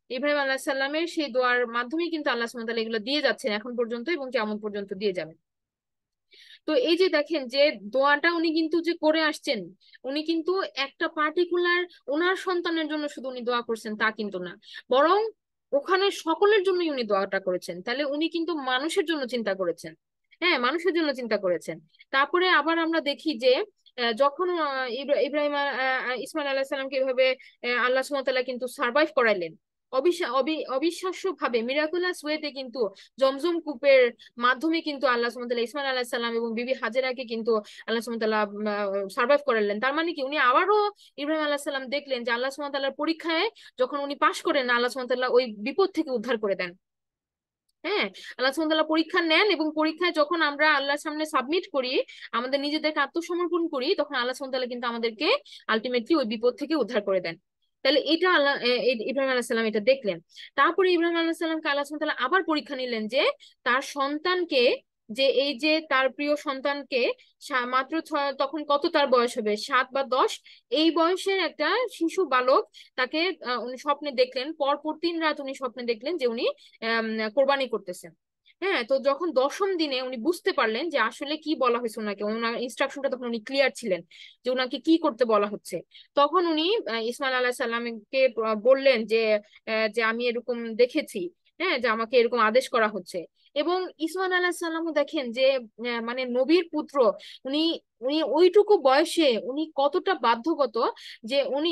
ইব্রাহিম আলাইহিস সালামের সেই দোয়ার মাধ্যমে কিন্তু আল্লাহ সুবহানাহু ওয়া তাআলা এগুলো দিয়ে যাচ্ছেন এখন পর্যন্ত এবং কিয়ামত পর্যন্ত দিয়ে যাবেন। তো এই যে দেখেন যে দোয়াটা উনি কিন্তু যে করে আসছেন, উনি কিন্তু একটা পার্টিকুলার ওনার সন্তানের জন্য শুধু উনি দোয়া করছেন তা কিন্তু না, বরং ওখানে সকলের জন্যই উনি দোয়াটা করেছেন। তাহলে উনি কিন্তু মানুষের জন্য চিন্তা করেছেন। হ্যাঁ, মানুষের জন্য চিন্তা করেছেন। তারপরে আবার আমরা দেখি যে যখন ইব্রাহিম ইসমাইল আলাইহিস সালামকে এভাবে আল্লাহ সুবহানাহু ওয়া তাআলা কিন্তু সার্ভাইভ করাইলেন অবিশ্বাস্য ভাবে, মিরাকুলাস ওয়েতে কিন্তু জমজম কূপের মাধ্যমে কিন্তু আল্লাহ সুবহানাহু ওয়া তাআলা ইসমাইল আলাইহিস সালাম এবং বিবি হাজেরাকে কিন্তু আল্লাহ সুবহানাহু ওয়া তাআলা সার্ভাইভ করালেন। তার মানে কি উনি আবারও ইব্রাহিম আলাইহিস সালাম দেখলেন যে আল্লাহ সুবহানাহু ওয়া তাআলার পরীক্ষায় যখন উনি পাশ করেন, আল্লাহ সুবহানাহু ওয়া তাআলা ওই বিপদ থেকে উদ্ধার করে দেন। হ্যাঁ, আল্লাহ সুবহানাহু ওয়া তাআলা পরীক্ষা নেন এবং পরীক্ষায় যখন আমরা আল্লাহর সামনে সাবমিট করি, আমাদের নিজেদেরকে আত্মসমর্পণ করি, তখন আল্লাহ সুবহানাহু ওয়া তাআলা কিন্তু আমাদেরকে আলটিমেটলি ওই বিপদ থেকে উদ্ধার করে দেন। তাহলে এটা আল্লাহ ইব্রাহিম আলাইহিস সালাম এটা দেখলেন। তারপরে ইব্রাহিম আলাইহিস সালামকে আল্লাহ সুবহানাহু ওয়া তাআলা আবার পরীক্ষা নিলেন যে তার সন্তানকে, যে এই যে তার প্রিয় সন্তানকে মাত্র তখন কত তার বয়স হবে, 7 বা 10, এই বয়সের একটা শিশু বালক তাকে উনি স্বপ্নে দেখলেন, পরপর 3 রাত উনি স্বপ্নে দেখলেন যে উনি কোরবানি করতেছেন। হ্যাঁ, তো যখন 10ম দিনে উনি বুঝতে পারলেন যে আসলে কি বলা হয়েছে ওনাকে, ওনার ইনস্ট্রাকশনটা তখন উনি ক্লিয়ার ছিলেন যে ওনাকে কি করতে বলা হচ্ছে, তখন উনি ইসমাইল আলাইহিস সালামকে বললেন যে যে আমি এরকম দেখেছি, হ্যাঁ, যে আমাকে এরকম আদেশ করা হচ্ছে। এবং ইসমাইল আলাইহিস সালামও দেখেন যে মানে নবীর পুত্র, উনি উনি ওইটুকু বয়সে উনি কতটা বাধ্যগত যে উনি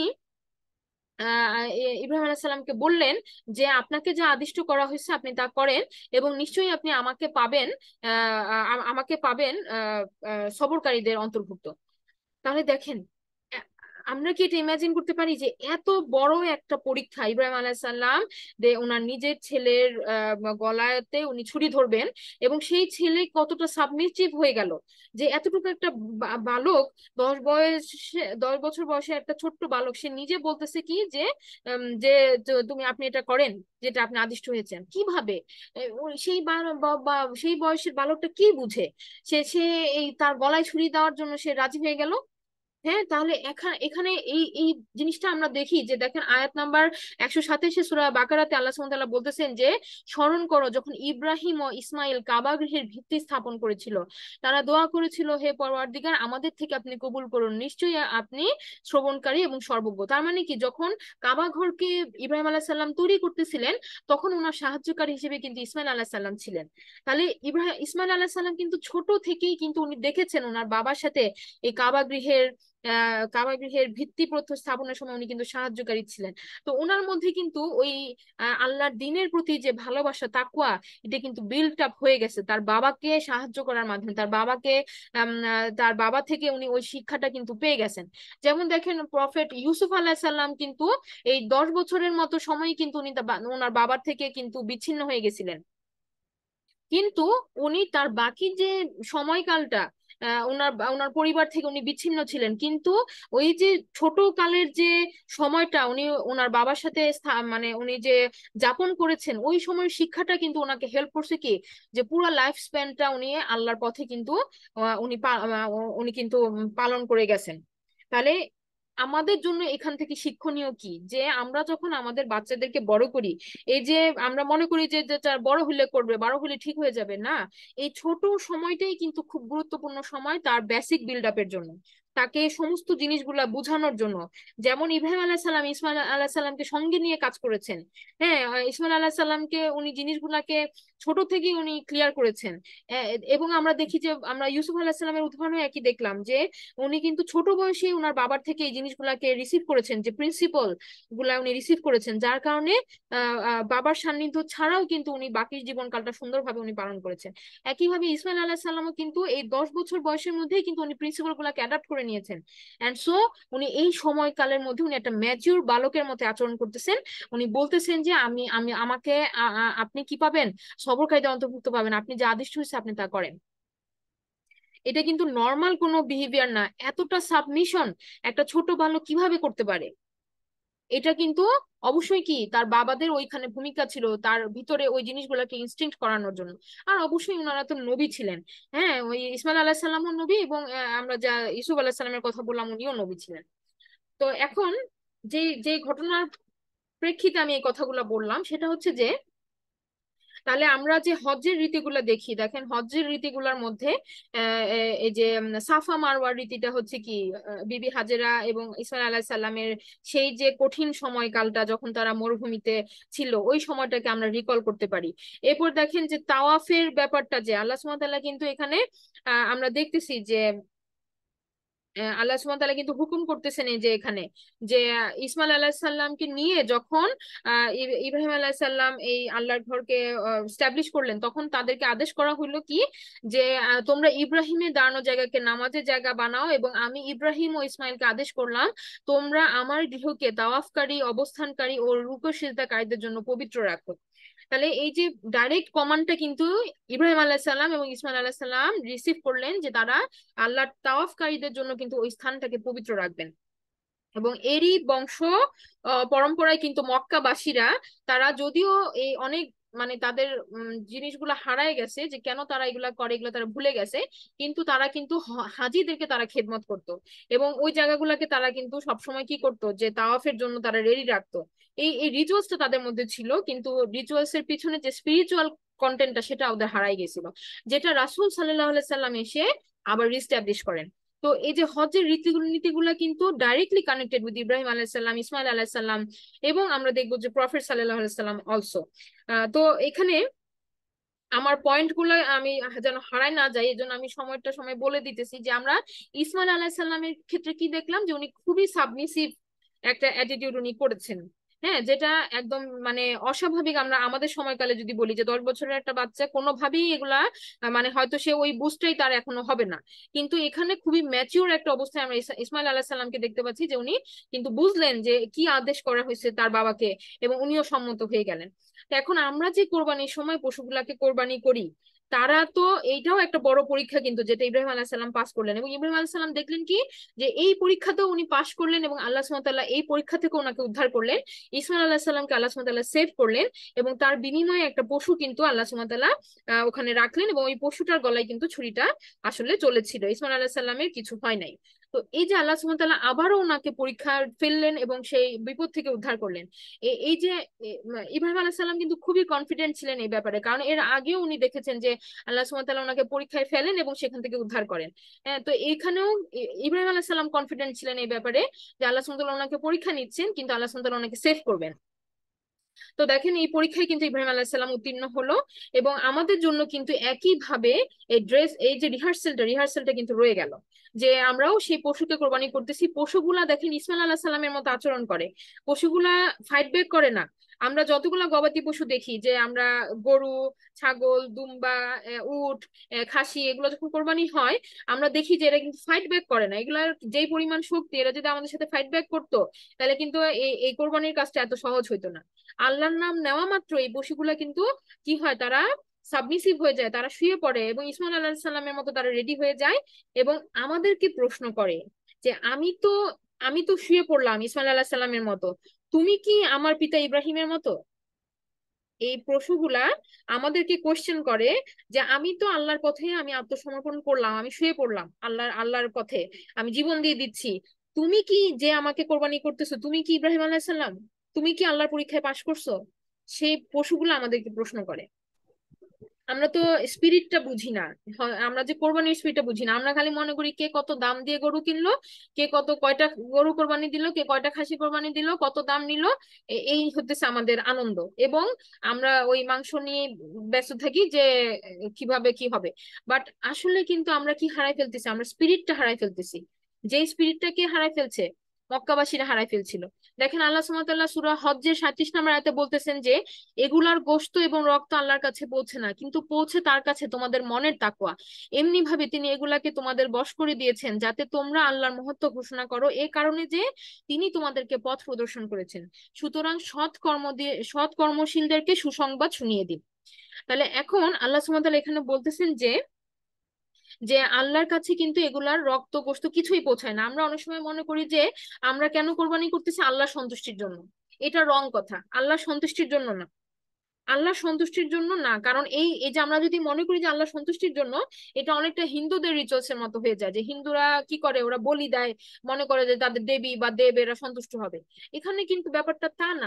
ইব্রাহিম আলাইহিস সালামকে বললেন যে আপনাকে যা আদিষ্ট করা হয়েছে আপনি তা করেন এবং নিশ্চয়ই আপনি আমাকে পাবেন, আমাকে পাবেন সবরকারীদের অন্তর্ভুক্ত। তাহলে দেখেন, আ- আমরা কি এটা ইমাজিন করতে পারি যে এত বড় একটা পরীক্ষা ইব্রাহিম আলাইহিস সালাম ওনার নিজের ছেলের গলাতে উনি ছুরি ধরবেন এবং সেই ছেলে কতটা সাবমিসিভ হয়ে গেল, যে এতটুকু একটা বালক, 10 বছর বয়সে একটা ছোট্ট বালক, সে নিজে বলতেছে কি যে যে তুমি আপনি এটা করেন যেটা আপনি আদিষ্ট হয়েছেন। কিভাবে সেই সেই বয়সের বালকটা কি বুঝে সে সে এই তার গলায় ছুরি দেওয়ার জন্য সে রাজি হয়ে গেল? হ্যাঁ, তাহলে এখানে এখানে এই এই জিনিসটা আমরা দেখি যে দেখেন আয়াত নাম্বার 127 সূরা বাকারাতে আল্লাহ সুবহানাহু ওয়া তাআলা বলতেছেন যে স্মরণ করো যখন ইব্রাহিম ও ইসমাইল কাবা গৃহের ভিত্তি স্থাপন করেছিল, তারা দোয়া করেছিল হে পরওয়ারদিগার আমাদের থেকে আপনি কবুল করুন, নিশ্চয়ই আপনি শ্রবণকারী এবং সর্বজ্ঞ। তার মানে কি যখন কাবা ঘরকে ইব্রাহিম আলাইহিস সালাম তৈরি করতেছিলেন, তখন ওনার সাহায্যকারী হিসেবে কিন্তু ইসমাইল আলাইহিস সালাম ছিলেন। তাহলে ইসমাইল আলাইহিস সালাম কিন্তু ছোট থেকেই কিন্তু উনি দেখেছেন ওনার বাবার সাথে এই কাবা গৃহের ভিত্তি প্রস্তর স্থাপনের সময় উনি কিন্তু সাহায্যকারী ছিলেন। তো ওনার মধ্যে কিন্তু ওই আল্লাহর দ্বীনের প্রতি যে ভালোবাসা, তাকওয়া, এটা কিন্তু বিল্ড আপ হয়ে গেছে তার বাবাকে সাহায্য করার মাধ্যমে, তার বাবা থেকে উনি ওই শিক্ষাটা কিন্তু পেয়ে গেছেন। যেমন দেখেন প্রফেট ইউসুফ আলাইহিস সালাম কিন্তু এই 10 বছরের মতো সময় কিন্তু উনি ওনার বাবার থেকে কিন্তু বিচ্ছিন্ন হয়ে গেছিলেন, কিন্তু উনি তার বাকি যে সময়কালটা ওনার ওনার পরিবার থেকে উনি বিচ্ছিন্ন ছিলেন, কিন্তু ওই যে ছোট কালের যে সময়টা উনি ওনার বাবার সাথে মানে উনি যে যাপন করেছেন, ওই সময়ের শিক্ষাটা কিন্তু ওনাকে হেল্প করছে কি যে পুরো লাইফ স্প্যানটা উনি আল্লাহর পথে কিন্তু উনি কিন্তু পালন করে গেছেন। তাহলে আমাদের জন্য এখান থেকে শিক্ষণীয় কি, যে আমরা যখন আমাদের বাচ্চাদেরকে বড় করি, এই যে আমরা মনে করি যে যে তার বড় হলে করবে, বড় হলে ঠিক হয়ে যাবে, না, এই ছোট সময়টাই কিন্তু খুব গুরুত্বপূর্ণ সময় তার বেসিক বিল্ড আপের জন্য, তাকে সমস্ত জিনিসগুলা বোঝানোর জন্য। যেমন ইব্রাহিম আলাইহিস সালাম ইসমাইল আলাইহিস সালামকে সঙ্গে নিয়ে কাজ করেছেন। হ্যাঁ, ইসমাইল আলাইহিস সালামকে উনি জিনিসগুলাকে ছোট থেকেই উনি ক্লিয়ার করেছেন। এবং আমরা দেখি যে আমরা ইউসুফ আলাইহিস সালামের উদাহরণও একই দেখলাম যে উনি কিন্তু ছোট বয়সে ওনার বাবার থেকে এই জিনিসগুলাকে রিসিভ করেছেন, যে প্রিন্সিপাল গুলা উনি রিসিভ করেছেন, যার কারণে বাবার সান্নিধ্য ছাড়াও কিন্তু উনি বাকি জীবনকালটা সুন্দরভাবে উনি পালন করেছেন। একইভাবে ইসমাইল আলাইহিস সালামও কিন্তু এই 10 বছর বয়সের মধ্যেই কিন্তু উনি প্রিন্সিপাল গুলাকে অ্যাডাপ্ট করে নিয়েছেন। এন্ড সো উনি এই সময়কালের মধ্যে উনি একটা ম্যাচিউর বালকের মতো আচরণ করতেছেন। উনি বলতেছেন যে আমি আমি আমাকে আপনি কি পাবেন, সবরকারীদের অন্তর্ভুক্ত পাবেন, আপনি যা আদিষ্ট হয়েছে আপনি তা করেন। এটা কিন্তু নর্মাল কোনো বিহেভিয়ার না, এতটা সাবমিশন একটা ছোট বালক কিভাবে করতে পারে? এটা কিন্তু অবশ্যই কি তার বাবাদের ওইখানে ভূমিকা ছিল তার ভিতরে ওই জিনিসগুলোকে ইনস্টিংক্ট করানোর জন্য। আর অবশ্যই ওনারা তো নবী ছিলেন। হ্যাঁ, ওই ইসমাইল আলাইহিস সালামও নবী এবং আমরা যা ইউসুফ আলাইহিস সালামের কথা বললাম উনিও নবী ছিলেন। তো এখন যে যে ঘটনার প্রেক্ষিতে আমি এই কথাগুলো বললাম, সেটা হচ্ছে যে তাহলে আমরা যে হজ্জের রীতিগুলো দেখি, দেখেন হজ্জের রীতিগুলোর মধ্যে এই যে সাফা মারওয়ার রীতিটা হচ্ছে কি, বিবি হাজেরা এবং ইসমাইল আলাইহিস সালামের সেই যে কঠিন সময়কালটা যখন তারা মরুভূমিতে ছিল, ওই সময়টাকে আমরা রিকল করতে পারি। এরপর দেখেন যে তাওয়াফের ব্যাপারটা, যে আল্লাহ সুবহানাহু ওয়া তাআলা কিন্তু এখানে আমরা দেখতেছি যে আল্লাহ সুবহানাহু ওয়া তাআলা কিন্তু হুকুম করতেছেন এই যে এখানে, যে ইসমাইল আলাইহিস সাল্লামকে নিয়ে যখন ইব্রাহিম আলাইহিস সাল্লাম এই আল্লাহর ঘরকে স্টাবলিশ করলেন, তখন তাদেরকে আদেশ করা হইলো কি, যে তোমরা ইব্রাহিমের দাঁড়ানো জায়গাকে নামাজের জায়গা বানাও, এবং আমি ইব্রাহিম ও ইসমাইলকে আদেশ করলাম তোমরা আমার গৃহকে তাওয়াফকারী, অবস্থানকারী ও রুকু সিজদাকারীদের জন্য পবিত্র রাখো। তাহলে এই যে ডাইরেক্ট কমান্ডটা কিন্তু ইব্রাহিম আলাইহিস সালাম এবং ইসমাইল আলাইহিস সালাম রিসিভ করলেন, যে তারা আল্লাহর তাওয়াফকারীদের জন্য কিন্তু ওই স্থানটাকে পবিত্র রাখবেন। এবং এরই বংশ পরম্পরায় কিন্তু মক্কাবাসীরা, তারা যদিও এই অনেক মানে তাদের জিনিসগুলো হারায় গেছে, যে কেন তারা এগুলা করে এগুলো তারা ভুলে গেছে, কিন্তু তারা কিন্তু হাজিদেরকে তারা খেদমত করত, এবং ওই জায়গাগুলোকে তারা কিন্তু সবসময় কি করতো, যে তাওয়াফের জন্য তারা রেডি রাখতো। এই এই রিচুয়ালসটা তাদের মধ্যে ছিল, কিন্তু রিচুয়ালস এর পিছনে যে স্পিরিচুয়াল কন্টেন্টটা সেটা ওদের হারাই গেছিল, যেটা রাসূল সাল্লাল্লাহু আলাইহি সাল্লাম এসে আবার রিস্টাবলিশ করেন। তো এই যে হজ্জের নীতিগুলা কিন্তু ডাইরেক্টলি কানেক্টেড উইথ ইব্রাহিম আলাইসাল্লাম, ইসমাইল আলাইসাল্লাম, এবং আমরা দেখবো যে প্রফেট সাল্লাল্লাহু আলাইহি সাল্লাম অলসো। তো এখানে আমার পয়েন্ট গুলো আমি যেন হারাই না যাই, এই জন্য আমি সময় বলে দিতেছি, যে আমরা ইসমাইল আলাইহিস সালামের ক্ষেত্রে কি দেখলাম, যে উনি খুবই সাবমিসিভ একটা অ্যাটিটিউড উনি করেছেন। হ্যাঁ, যেটা একদম মানে অস্বাভাবিক। আমরা আমাদের সময়কালে যদি বলি যে 10 বছরের একটা বাচ্চা কোনোভাবেই এগুলা মানে হয়তো সে ওই বুঝটাই তার এখনো হবে না, কিন্তু এখানে খুবই ম্যাচিওর একটা অবস্থায় আমরা ইসমাইল আলাইহিস সালামকে দেখতে পাচ্ছি, যে উনি কিন্তু বুঝলেন যে কি আদেশ করা হয়েছে তার বাবাকে, এবং উনিও সম্মত হয়ে গেলেন। তো এখন আমরা যে কোরবানির সময় পশুগুলাকে কোরবানি করি, তারা তো এইটাও একটা বড় পরীক্ষা কিন্তু, যেটা ইব্রাহিম আলাইহিস সালাম পাস করলেন, এবং ইব্রাহিম আলাইহিস সালাম দেখলেন কি, যে এই পরীক্ষাতেও উনি পাস করলেন, এবং আল্লাহ সুবহানাহু ওয়া তাআলা এই পরীক্ষা থেকে ওনাকে উদ্ধার করলেন। ইসমাইল আলাইহিস সালামকে আল্লাহ সুবহানাহু ওয়া তাআলা সেভ করলেন, এবং তার বিনিময়ে একটা পশু কিন্তু আল্লাহ সুবহানাহু ওয়া তাআলা ওখানে রাখলেন, এবং ওই পশুটার গলায় কিন্তু ছুরিটা আসলে চলেছিল, ইসমাইল আলাইহিস সালামের কিছু হয় নাই। তো এই যে আল্লাহ সুবহানাহু ওয়া তাআলা আবারও ওনাকে পরীক্ষা ফেললেন এবং সেই বিপদ থেকে উদ্ধার করলেন। এই যে ইব্রাহিম আলাইহিস সালাম কিন্তু খুবই কনফিডেন্ট ছিলেন এই ব্যাপারে, কারণ এর আগেও উনি দেখেছেন যে আল্লাহ সুবহানাহু ওয়া তাআলা ওনাকে পরীক্ষায় ফেলেন এবং সেখান থেকে উদ্ধার করেন। হ্যাঁ, তো এখানেও ইব্রাহিম আলাইহিস সালাম কনফিডেন্ট ছিলেন এই ব্যাপারে, যে আল্লাহ সুবহানাহু ওয়া তাআলা ওনাকে পরীক্ষা নিচ্ছেন, কিন্তু আল্লাহ সুবহানাহু ওয়া তাআলা ওনাকে সেভ করবেন। তো দেখেন এই পরীক্ষায় কিন্তু ইব্রাহিম আলাইহিস সালাম উত্তীর্ণ হলো, এবং আমাদের জন্য কিন্তু একই ভাবে এই যে রিহার্সালটা কিন্তু রয়ে গেল, যে আমরাও সেই পশুকে কোরবানি করতেছি। পশুগুলা দেখেন ইসমাইল আলাইহিস সালামের মতো আচরণ করে, পশুগুলা ফাইট ব্যাক করে না। আমরা যতগুলা গবাদি পশু দেখি, যে আমরা গরু, ছাগল, দুম্বা, উট, খাসি, এগুলো যখন কোরবানি হয়, আমরা দেখি যে এরা কিন্তু ফাইট ব্যাক করে না। এগুলার যেই পরিমাণ শক্তি, এরা যদি আমাদের সাথে ফাইট ব্যাক করতো, তাহলে কিন্তু এই এই কোরবানির কাজটা এত সহজ হইতো না। আল্লাহর নাম নেওয়া মাত্র এই পশুগুলা কিন্তু কি হয়, তারা সাবমিসিভ হয়ে যায়, তারা শুয়ে পড়ে, এবং ইসমাইল আলাইহিস সালামের মতো তারা রেডি হয়ে যায়, এবং আমাদেরকে প্রশ্ন করে যে আমি তো শুয়ে পড়লাম ইসমাইল আলাইহিস সালামের মতো, তুমি কি আমার পিতা ইব্রাহিমের মতো? এই পশুগুলা আমাদেরকে কোশ্চেন করে, যে আমি তো আল্লাহর পথে আমি আত্মসমর্পণ করলাম, আমি শুয়ে পড়লাম আল্লাহর পথে, আমি জীবন দিয়ে দিচ্ছি, তুমি কি যে আমাকে কোরবানি করতেছো, তুমি কি ইব্রাহিম আলাইহিস সালাম? তুমি কি আল্লাহর পরীক্ষায় পাশ করছো? সেই পশুগুলো আমাদেরকে প্রশ্ন করে। আমরা তো স্পিরিটটা বুঝি না, আমরা যে কোরবানির স্পিরিটটা বুঝি না, আমরা খালি মনে করি কে কত দাম দিয়ে গরু কিনলো, কে কত কয়টা গরু কোরবানি দিল, কে কয়টা খাসি কোরবানি দিল, কত দাম নিল, এই হতেছে আমাদের আনন্দ, এবং আমরা ওই মাংস নিয়ে ব্যস্ত থাকি যে কিভাবে কি হবে। বাট আসলে কিন্তু আমরা কি হারাই ফেলতেছি, আমরা স্পিরিটটা হারাই ফেলতেছি। যে স্পিরিটটাকে হারাই ফেলছে মক্কাবাসীরা হারাই ফেলছিল। দেখেন আল্লাহ সুবহানাহু ওয়া তাআলা সূরা হজ্জের 37 নম্বর আয়াতে বলতেছেন যে এগুলার গোশত এবং রক্ত আল্লাহর কাছে পৌঁছে না, কিন্তু পৌঁছে তার কাছে তোমাদের মনের তাকওয়া। এমনি ভাবে তিনি এগুলাকে তোমাদের বশ করে দিয়েছেন, যাতে তোমরা আল্লাহর মহত্ব ঘোষণা করো, এ কারণে যে তিনি তোমাদেরকে পথ প্রদর্শন করেছেন। সুতরাং সৎ কর্মশীলদেরকে সুসংবাদ শুনিয়ে দিন। তাহলে এখন আল্লাহ সুবহানাহু ওয়া তাআলা এখানে বলতেছেন যে যে আল্লাহর কাছে কিন্তু এগুলার রক্ত গোশত কিছুই পৌঁছায় না। আমরা অনেক সময় মনে করি যে আমরা কেন কোরবানি করতেছি, আল্লাহর সন্তুষ্টির জন্য। এটা রং কথা, আল্লাহর সন্তুষ্টির জন্য না। আল্লাহ সন্তুষ্টির জন্য না, কারণ এই এই যে আমরা যদি মনে করি যে আল্লাহ সন্তুষ্টির জন্য, এটা অনেকটা হিন্দুদের রিচুয়ালস এর মতো হয়ে যায়, যে হিন্দুরা কি করে, ওরা বলি দেয়, মনে করে যে তাদের দেবী বা দেব এরা সন্তুষ্ট হবে। এখানে কিন্তু ব্যাপারটা তা না।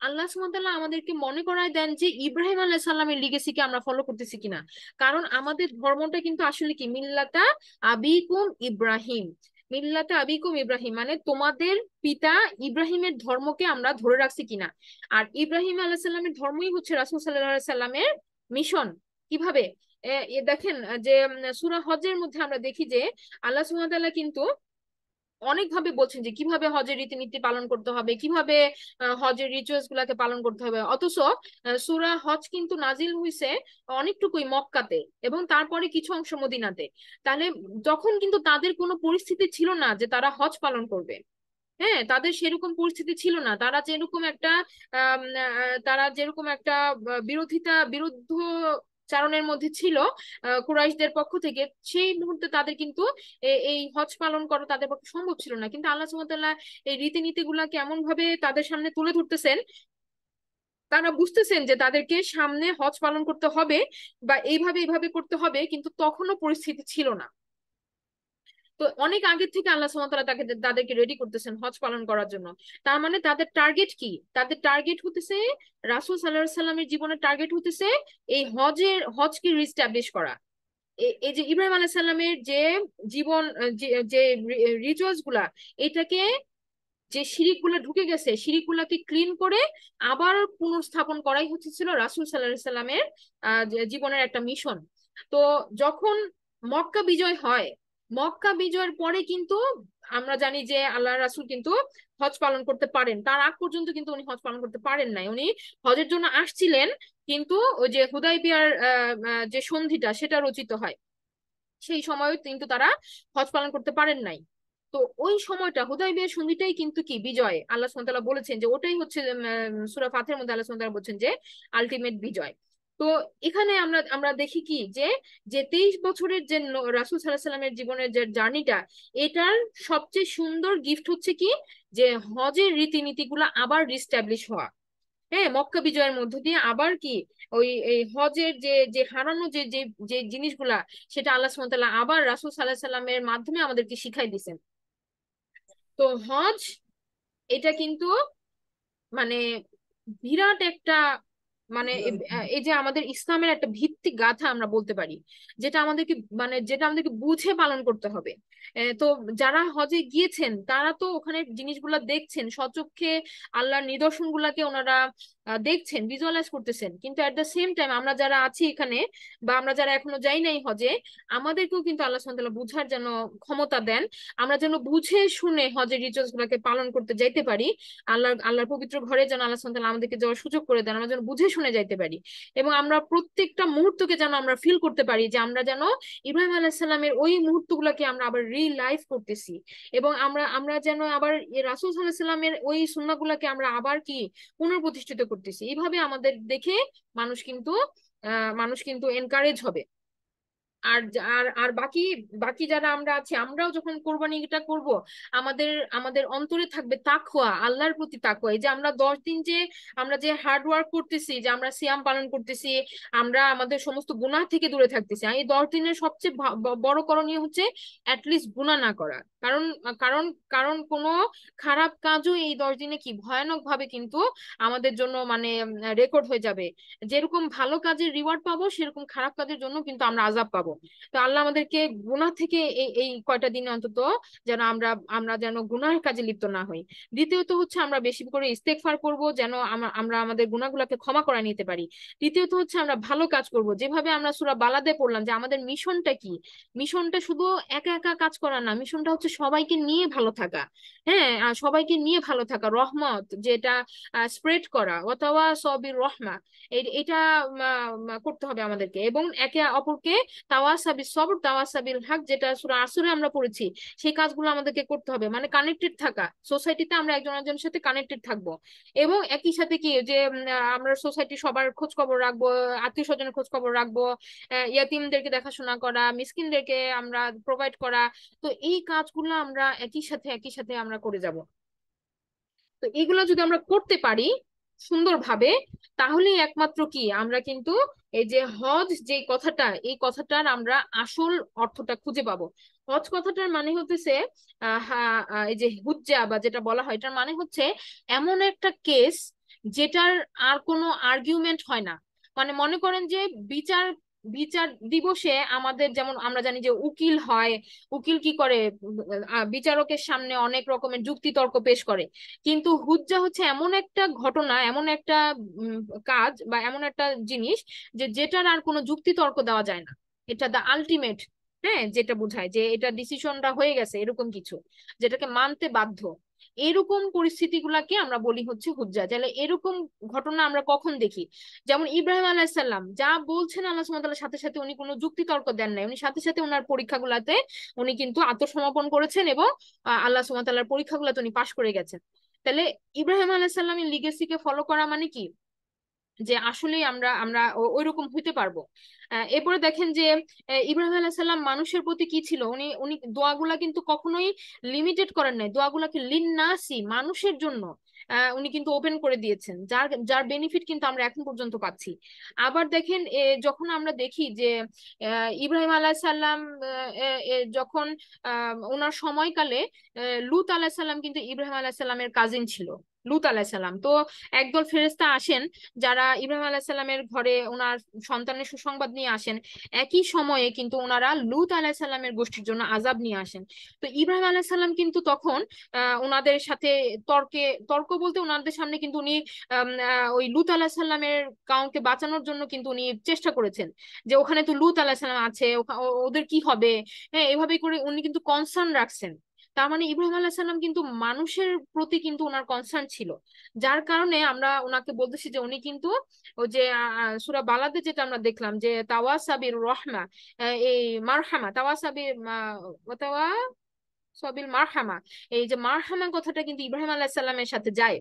আল্লাহ সুবহানাহু ওয়া তাআলা আমাদেরকে মনে করায় দেন যে ইব্রাহিম আলাইহিস সালামের লিগেসিকে আমরা ফলো করতেছি কিনা। কারণ আমাদের ধর্মটা কিন্তু আসলে কি, মিল্লাতা আবিকুম ইব্রাহিম। মিল্লাতা আবিকুম ইব্রাহিম মানে তোমাদের পিতা ইব্রাহিমের ধর্মকে আমরা ধরে রাখছি কিনা। আর ইব্রাহিম আলাইহিস সালামের ধর্মই হচ্ছে রাসূল সাল্লাল্লাহু আলাইহি সাল্লামের মিশন। কিভাবে দেখেন যে সূরা হজের মধ্যে আমরা দেখি যে আল্লাহ সুবহানাহু ওয়া তাআলা কিন্তু অনেকভাবে বলছেন যে কিভাবে হজের রীতিনীতি পালন করতে হবে, কিভাবে হজের রিচুয়ালস গুলাকে পালন করতে হবে। অথচ সূরা হজ কিন্তু নাজিল হইছে অনেকটুকুই মক্কাতে এবং তারপরে কিছু অংশ মদিনাতে। তাহলে যখন কিন্তু তাদের কোনো পরিস্থিতি ছিল না যে তারা হজ পালন করবে, হ্যাঁ তাদের সেরকম পরিস্থিতি ছিল না, তারা যেরকম একটা বিরুদ্ধ চারণের মধ্যে ছিল কুরাইশদের পক্ষ থেকে, সেই মুহূর্তে তাদের কিন্তু এই হজ পালন করা তাদের পক্ষে সম্ভব ছিল না। কিন্তু আল্লাহ সুবহানাহু ওয়া তাআলা এই রীতিনীতি গুলা কেমন ভাবে তাদের সামনে তুলে ধরতেছেন, তারা বুঝতেছেন যে তাদেরকে সামনে হজ পালন করতে হবে বা এইভাবে করতে হবে, কিন্তু তখনও পরিস্থিতি ছিল না। তো অনেক আগের থেকে আল্লাহ সুবহানাহু ওয়া তাআলা তাদেরকে রেডি করতেছেন হজ পালন করার জন্য। তার মানে তাদের টার্গেট কি? তাদের টার্গেট হতেছে, রাসূল সাল্লাল্লাহু আলাইহি সাল্লামের জীবনের টার্গেট হতেছে এই হজকে রিস্টাবলিশ করা। এই যে ইব্রাহিম আলাইহিস সালামের যে জীবন, যে যে রিচুয়ালস গুলা, এটাকে যে শিরিক গুলা ঢুকে গেছে, শিরিক গুলাকে ক্লিন করে আবার পুনর্স্থাপন করাই হচ্ছে ছিল রাসূল সাল্লাল্লাহু আলাইহি সাল্লামের জীবনের একটা মিশন। তো যখন মক্কা বিজয় হয়, মক্কা বিজয়ের পরে কিন্তু আমরা জানি যে আল্লাহ রাসূল কিন্তু হজ পালন করতে পারেন, তার আগ পর্যন্ত কিন্তু উনি হজ পালন করতে পারেন নাই। উনি হজের জন্য আসছিলেন, কিন্তু ওই যে হুদাইবিয়ার যে সন্ধিটা সেটা রচিত হয়, সেই সময় কিন্তু তারা হজ পালন করতে পারেন নাই। তো ওই সময়টা হুদাইবিয়ার সন্ধিটাই কিন্তু কি বিজয়, আল্লাহ সুবহানাহু ওয়া তাআলা বলেছেন যে ওটাই হচ্ছে সূরা ফাতিহার মধ্যে আল্লাহ সুবহানাহু ওয়া তাআলা বলছেন যে আলটিমেট বিজয়। তো এখানে আমরা আমরা দেখি কি যে যে 23 বছরের যে রাসূল সাল্লাল্লাহু আলাইহি সাল্লামের জীবনের যে জার্নিটা, এটার সবচেয়ে সুন্দর গিফট হচ্ছে কি, যে হজের রীতিনীতিগুলো আবার রিস্টাবলিশ হওয়া। হ্যাঁ, মক্কা বিজয়ের মধ্য দিয়ে আবার কি ওই এই হজের যে যে হারানো যে যে যে জিনিসগুলা, সেটা আল্লাহ সুবহানাহু ওয়া তাআলা আবার রাসূল সাল্লাল্লাহু আলাইহি সাল্লামের মাধ্যমে আমাদেরকে শিখাই দিয়েছেন। তো হজ এটা কিন্তু মানে বিরাট একটা মানে এই যে আমাদের ইসলামের একটা ভিত্তি গাথা আমরা বলতে পারি, যেটা আমাদেরকে বুঝে পালন করতে হবে। তো যারা হজে গিয়েছেন তারা তো ওখানে জিনিসগুলা দেখছেন সচক্ষে, আল্লাহর নিদর্শন গুলাকে ওনারা দেখছেন, ভিজুয়ালাইজ করতেছেন। কিন্তু এট দ্য সেম টাইম আমরা যারা আছি এখানে বা আমরা যারা এখনো যাই নাই হজে, আমাদেরকেও কিন্তু আল্লাহ সুবহানাহু ওয়া তাআলা বুঝার যেন ক্ষমতা দেন, আমরা যেন বুঝে শুনে হজের রিচুয়ালস গুলাকে পালন করতে যাইতে পারি। আল্লাহর পবিত্র ঘরে যেন আল্লাহ সুবহানাহু ওয়া তাআলা আমাদেরকে যাওয়ার সুযোগ করে দেন, আমরা যেন বুঝে শুনে যাইতে পারি। এবং আমরা প্রত্যেকটা মুহূর্তকে যেন আমরা ফিল করতে পারি যে আমরা যেন ইব্রাহিম আলাইহিস সালামের ওই মুহূর্তগুলোকে আমরা আবার রিলাইভ করতেছি। এবং আমরা আমরা যেন আবার রাসূল সাল্লাল্লাহু আলাইহি সাল্লামের ওই সুন্নাহগুলোকে আমরা আবার কি পুনর্প্রতিষ্ঠিত করতেছি। এইভাবে আমাদের দেখে মানুষ কিন্তু এনকারেজ হবে। আর আর আর বাকি বাকি যারা আমরা আছি, আমরাও যখন কোরবানিটা করব, আমাদের আমাদের অন্তরে থাকবে তাকওয়া, আল্লাহর প্রতি তাকওয়া। এই যে আমরা 10 দিন যে আমরা যে হার্ড ওয়ার্ক করতেছি, যে আমরা সিয়াম পালন করতেছি, আমরা আমাদের সমস্ত গুনাহ থেকে দূরে থাকতেছি, এই 10 দিনের সবচেয়ে বড় করণীয় হচ্ছে অ্যাটলিস্ট গুনাহ না করা। কারণ কারণ কারণ কোনো খারাপ কাজও এই 10 দিনে কি ভয়ানক ভাবে কিন্তু আমাদের জন্য মানে রেকর্ড হয়ে যাবে। যেরকম ভালো কাজের রিওয়ার্ড পাবো, সেরকম খারাপ কাজের জন্য কিন্তু আমরা আযাব পাবো। তো আল্লাহ আমাদেরকে গুনাহ থেকে এই এই কয়টা দিনে অন্তত যেন আমরা আমরা যেন গুনাহের কাজে লিপ্ত না হই। দ্বিতীয়ত হচ্ছে আমরা বেশি করে ইস্তেগফার করব, যেন আমরা আমাদের গুনাহগুলোকে ক্ষমা করে নিতে পারি। তৃতীয়ত হচ্ছে আমরা ভালো কাজ করব, যেভাবে আমরা সূরা বালাদে পড়লাম যে আমাদের মিশনটা কি। মিশনটা শুধু একা একা কাজ করা না, মিশনটা হচ্ছে সবাইকে নিয়ে ভালো থাকা। হ্যাঁ, আর সবাইকে নিয়ে ভালো থাকা, রহমত যেটা স্প্রেড করা, অথবা সবির রহমা, এটা করতে হবে আমাদেরকে। এবং একে অপরকে তাওয়াসাবিস সবর তাওয়াসাবিল হক, যেটা সূরা আসরে আমরা পড়েছি, সেই কাজগুলো আমাদেরকে করতে হবে। মানে কানেক্টেড থাকা, সোসাইটিতে আমরা একজন একজনের সাথে কানেক্টেড থাকবো। এবং একই সাথে কি যে আমরা সোসাইটি সবার খোঁজ খবর রাখবো, আত্মীয় স্বজনের খোঁজ খবর রাখবো, ইয়াতিমদেরকে দেখাশোনা করা, মিসকিনদেরকে আমরা প্রোভাইড করা। তো এই কাজগুলো আমরা একই সাথে আমরা করে যাব। তো এগুলো যদি আমরা করতে পারি সুন্দরভাবে, তাহলেই একমাত্র কি আমরা কিন্তু এই যে হজ যে কথাটা, এই কথাটার আমরা আসল অর্থটা খুঁজে পাবো। হজ কথাটার মানে হতেছে এই যে হুজ্জা বা যেটা বলা হয়, এটার মানে হচ্ছে এমন একটা কেস যেটার আর কোনো আর্গুমেন্ট হয় না। মানে মনে করেন যে বিচার বিচার দিবসে আমাদের যেমন আমরা জানি যে উকিল হয়, উকিল কি করে, বিচারকের সামনে অনেক রকমের যুক্তি তর্ক পেশ করে। কিন্তু হুজ্জা হচ্ছে এমন একটা ঘটনা, এমন একটা উম, কাজ বা এমন একটা জিনিস যে যেটার আর কোনো যুক্তি তর্ক দেওয়া যায় না। এটা দা আলটিমেট, হ্যাঁ, যেটা বোঝায় যে এটা ডিসিশনটা হয়ে গেছে এরকম কিছু, যেটাকে মানতে বাধ্য। এরকম পরিস্থিতিগুলাকে আমরা বলি হচ্ছে হুজ্জা। তাহলে এরকম ঘটনা আমরা কখন দেখি? যেমন ইব্রাহিম আলাইসাল্লাম যা বলছেন আল্লাহ সুবহানাহু ওয়া তাআলার সাথে সাথে উনি কোনো যুক্তি তর্ক দেন নাই, উনি সাথে সাথে ওনার পরীক্ষাগুলাতে উনি কিন্তু আত্মসমর্পণ করেছেন এবং আল্লাহ সুবহানাহু ওয়া তাআলার পরীক্ষাগুলোতে উনি পাশ করে গেছেন। তাহলে ইব্রাহিম আলাইসাল্লামের লিগেসিকে ফলো করা মানে কি যে আসলেই আমরা আমরা ওইরকম হইতে পারবো। এরপরে দেখেন যে ইব্রাহিম আলাইহিস সালাম মানুষের প্রতি কি ছিল, উনি উনি দোয়াগুলা কিন্তু কখনোই লিমিটেড করেন নাই, দোয়াগুলাকে লিন্নাসি মানুষের জন্য উনি কিন্তু ওপেন করে দিয়েছেন, যার যার বেনিফিট কিন্তু আমরা এখন পর্যন্ত পাচ্ছি। আবার দেখেন যখন আমরা দেখি যে ইব্রাহিম আলাইহিস সালাম যখন ওনার সময়কালে লূত আলাইহিস সালাম কিন্তু ইব্রাহিম আলাইহিস সালামের কাজিন ছিল। লূত আলাইহিস সালাম তো একদল ফেরেশতা আসেন যারা ইব্রাহিম আলাইহিস সালামের ঘরে ওনার সন্তানের সুসংবাদ নিয়ে আসেন। একই সময়ে কিন্তু ওনারা লূত আলাইহিস সালামের গোষ্ঠীর জন্য আযাব নিয়ে আসেন। তো ইব্রাহিম আলাইহিস সালাম কিন্তু তখন ওনাদের সাথে তর্ক বলতে ওনাদের সামনে কিন্তু উনি ওই লূত আলাইহিস সালামের কাউকে বাঁচানোর জন্য কিন্তু উনি চেষ্টা করেছেন যে ওখানে তো লূত আলাইহিস সালাম আছে, ওদের কি হবে। হ্যাঁ, এভাবে করে উনি কিন্তু কনসার্ন রাখছেন। তার মানে ইব্রাহিম আলাইহিস সালাম কিন্তু মানুষের প্রতি কিন্তু ওনার কনসার্ন ছিল, যার কারণে আমরা ওনাকে বলতেছি যে উনি কিন্তু ওই যে সূরা বালাদে যেটা আমরা দেখলাম যে তাওয়াসাবির রহমা, এই মারহামা তাওয়াসাবির তাওয়া সবিল মারহামা, এই যে মারহামা কথাটা কিন্তু ইব্রাহিম আলাইহিস সালামের সাথে যায়।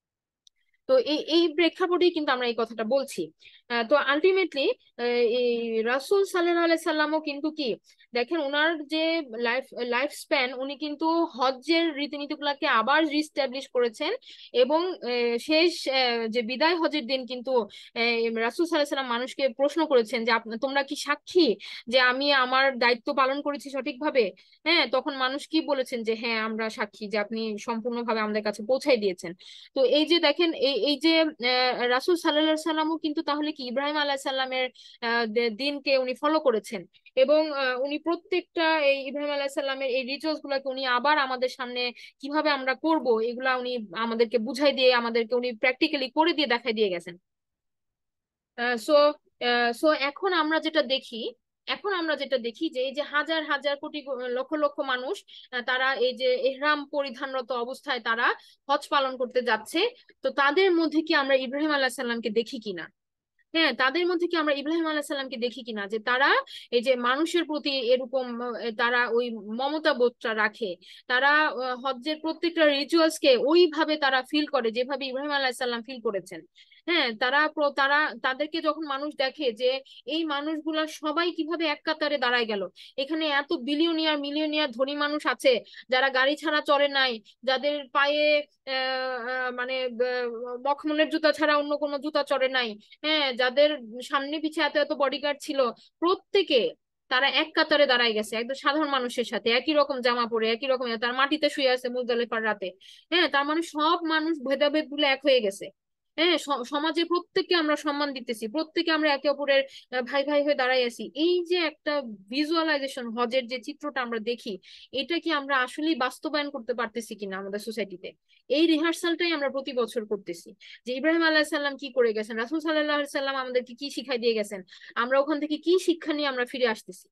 তো এই এই প্রেক্ষাপটেই কিন্তু আমরা এই কথাটা বলছি। তো আলটিমেটলি এই রাসূল সাল্লাল্লাহু আলাইহি সাল্লামও কিন্তু কি, দেখেন ওনার যে লাইফ লাইফ স্প্যান, উনি কিন্তু হজ্জের রীতিনীতিগুলোকে আবার রিস্টাবলিশ করেছেন। এবং শেষ যে বিদায় হজের দিন কিন্তু রাসূল সাল্লাল্লাহু আলাইহি সাল্লাম মানুষকে প্রশ্ন করেছেন যে তোমরা কি সাক্ষী যে আমি আমার দায়িত্ব পালন করেছি সঠিকভাবে? হ্যাঁ, তখন মানুষ কি বলেছেন যে হ্যাঁ আমরা সাক্ষী যে আপনি সম্পূর্ণভাবে আমাদের কাছে পৌঁছাই দিয়েছেন। তো এই যে দেখেন এই যে রাসূল সাল্লাল্লাহু আলাইহি সাল্লামও কিন্তু তাহলে কি ইব্রাহিম আলাইহিস সালামের দিনকে উনি ফলো করেছেন। এবং উনি প্রত্যেকটা এই ইব্রাহিম আলাইহিস সালামের এই রিচুয়ালস গুলাকে উনি আবার আমাদের সামনে কিভাবে আমরা করব এগুলা উনি আমাদেরকে বুঝাই দিয়ে আমাদেরকে উনি প্র্যাকটিক্যালি করে দিয়ে দেখাই দিয়ে গেছেন। সো সো এখন আমরা যেটা দেখি যে এই যে হাজার হাজার কোটি লক্ষ লক্ষ মানুষ তারা এই যে ইহরাম পরিধানরত অবস্থায় তারা হজ পালন করতে যাচ্ছে। তো তাদের মধ্যে কি আমরা ইব্রাহিম আলাইহিস সালামকে দেখি কিনা? হ্যাঁ, তাদের মধ্যে কি আমরা ইব্রাহিম আলাইহিস সালামকে দেখি কিনা যে তারা এই যে মানুষের প্রতি এরকম তারা ওই মমতা বোধটা রাখে, তারা হজ্জের প্রত্যেকটা রিচুয়ালস কে ওইভাবে তারা ফিল করে যেভাবে ইব্রাহিম আলাইহিস সালাম ফিল করেছেন। হ্যাঁ, তারা তাদেরকে যখন মানুষ দেখে যে এই মানুষগুলা সবাই কিভাবে এক কাতারে দাঁড়ায় গেল, এখানে এত বিলিয়নিয়ার মিলিয়নিয়ার ধনী মানুষ আছে যারা গাড়ি ছাড়া চলে নাই, যাদের পায়ে মানে মখমলের জুতা ছাড়া অন্য কোনো জুতা চড়ে নাই, হ্যাঁ, যাদের সামনে পিছে এত এত বডিগার্ড ছিল, প্রত্যেকে তারা এক কাতারে দাঁড়ায় গেছে একদম সাধারণ মানুষের সাথে, একই রকম জামা পরে একই রকম, তার মাটিতে শুয়ে আছে মুজদালিফার রাতে। হ্যাঁ, তার মানে সব মানুষ ভেদাভেদ গুলো এক হয়ে গেছে। হ্যাঁ, সমাজে প্রত্যেককে আমরা সম্মান দিতেছি, প্রত্যেকে আমরা একে অপরের ভাই ভাই হয়ে দাঁড়াই আছি। এই যে একটা ভিজুয়ালাইজেশন হজের যে চিত্রটা আমরা দেখি, এটা কি আমরা আসলেই বাস্তবায়ন করতে পারতেছি কিনা আমাদের সোসাইটিতে? এই রিহার্সালটাই আমরা প্রতি বছর করতেছি যে ইব্রাহিম আলাইহিস সালাম কি করে গেছেন, রাসূল সাল্লাল্লাহু আলাইহি সাল্লাম আমাদেরকে কি শিখাই দিয়ে গেছেন, আমরা ওখান থেকে কি শিক্ষা নিয়ে আমরা ফিরে আসতেছি।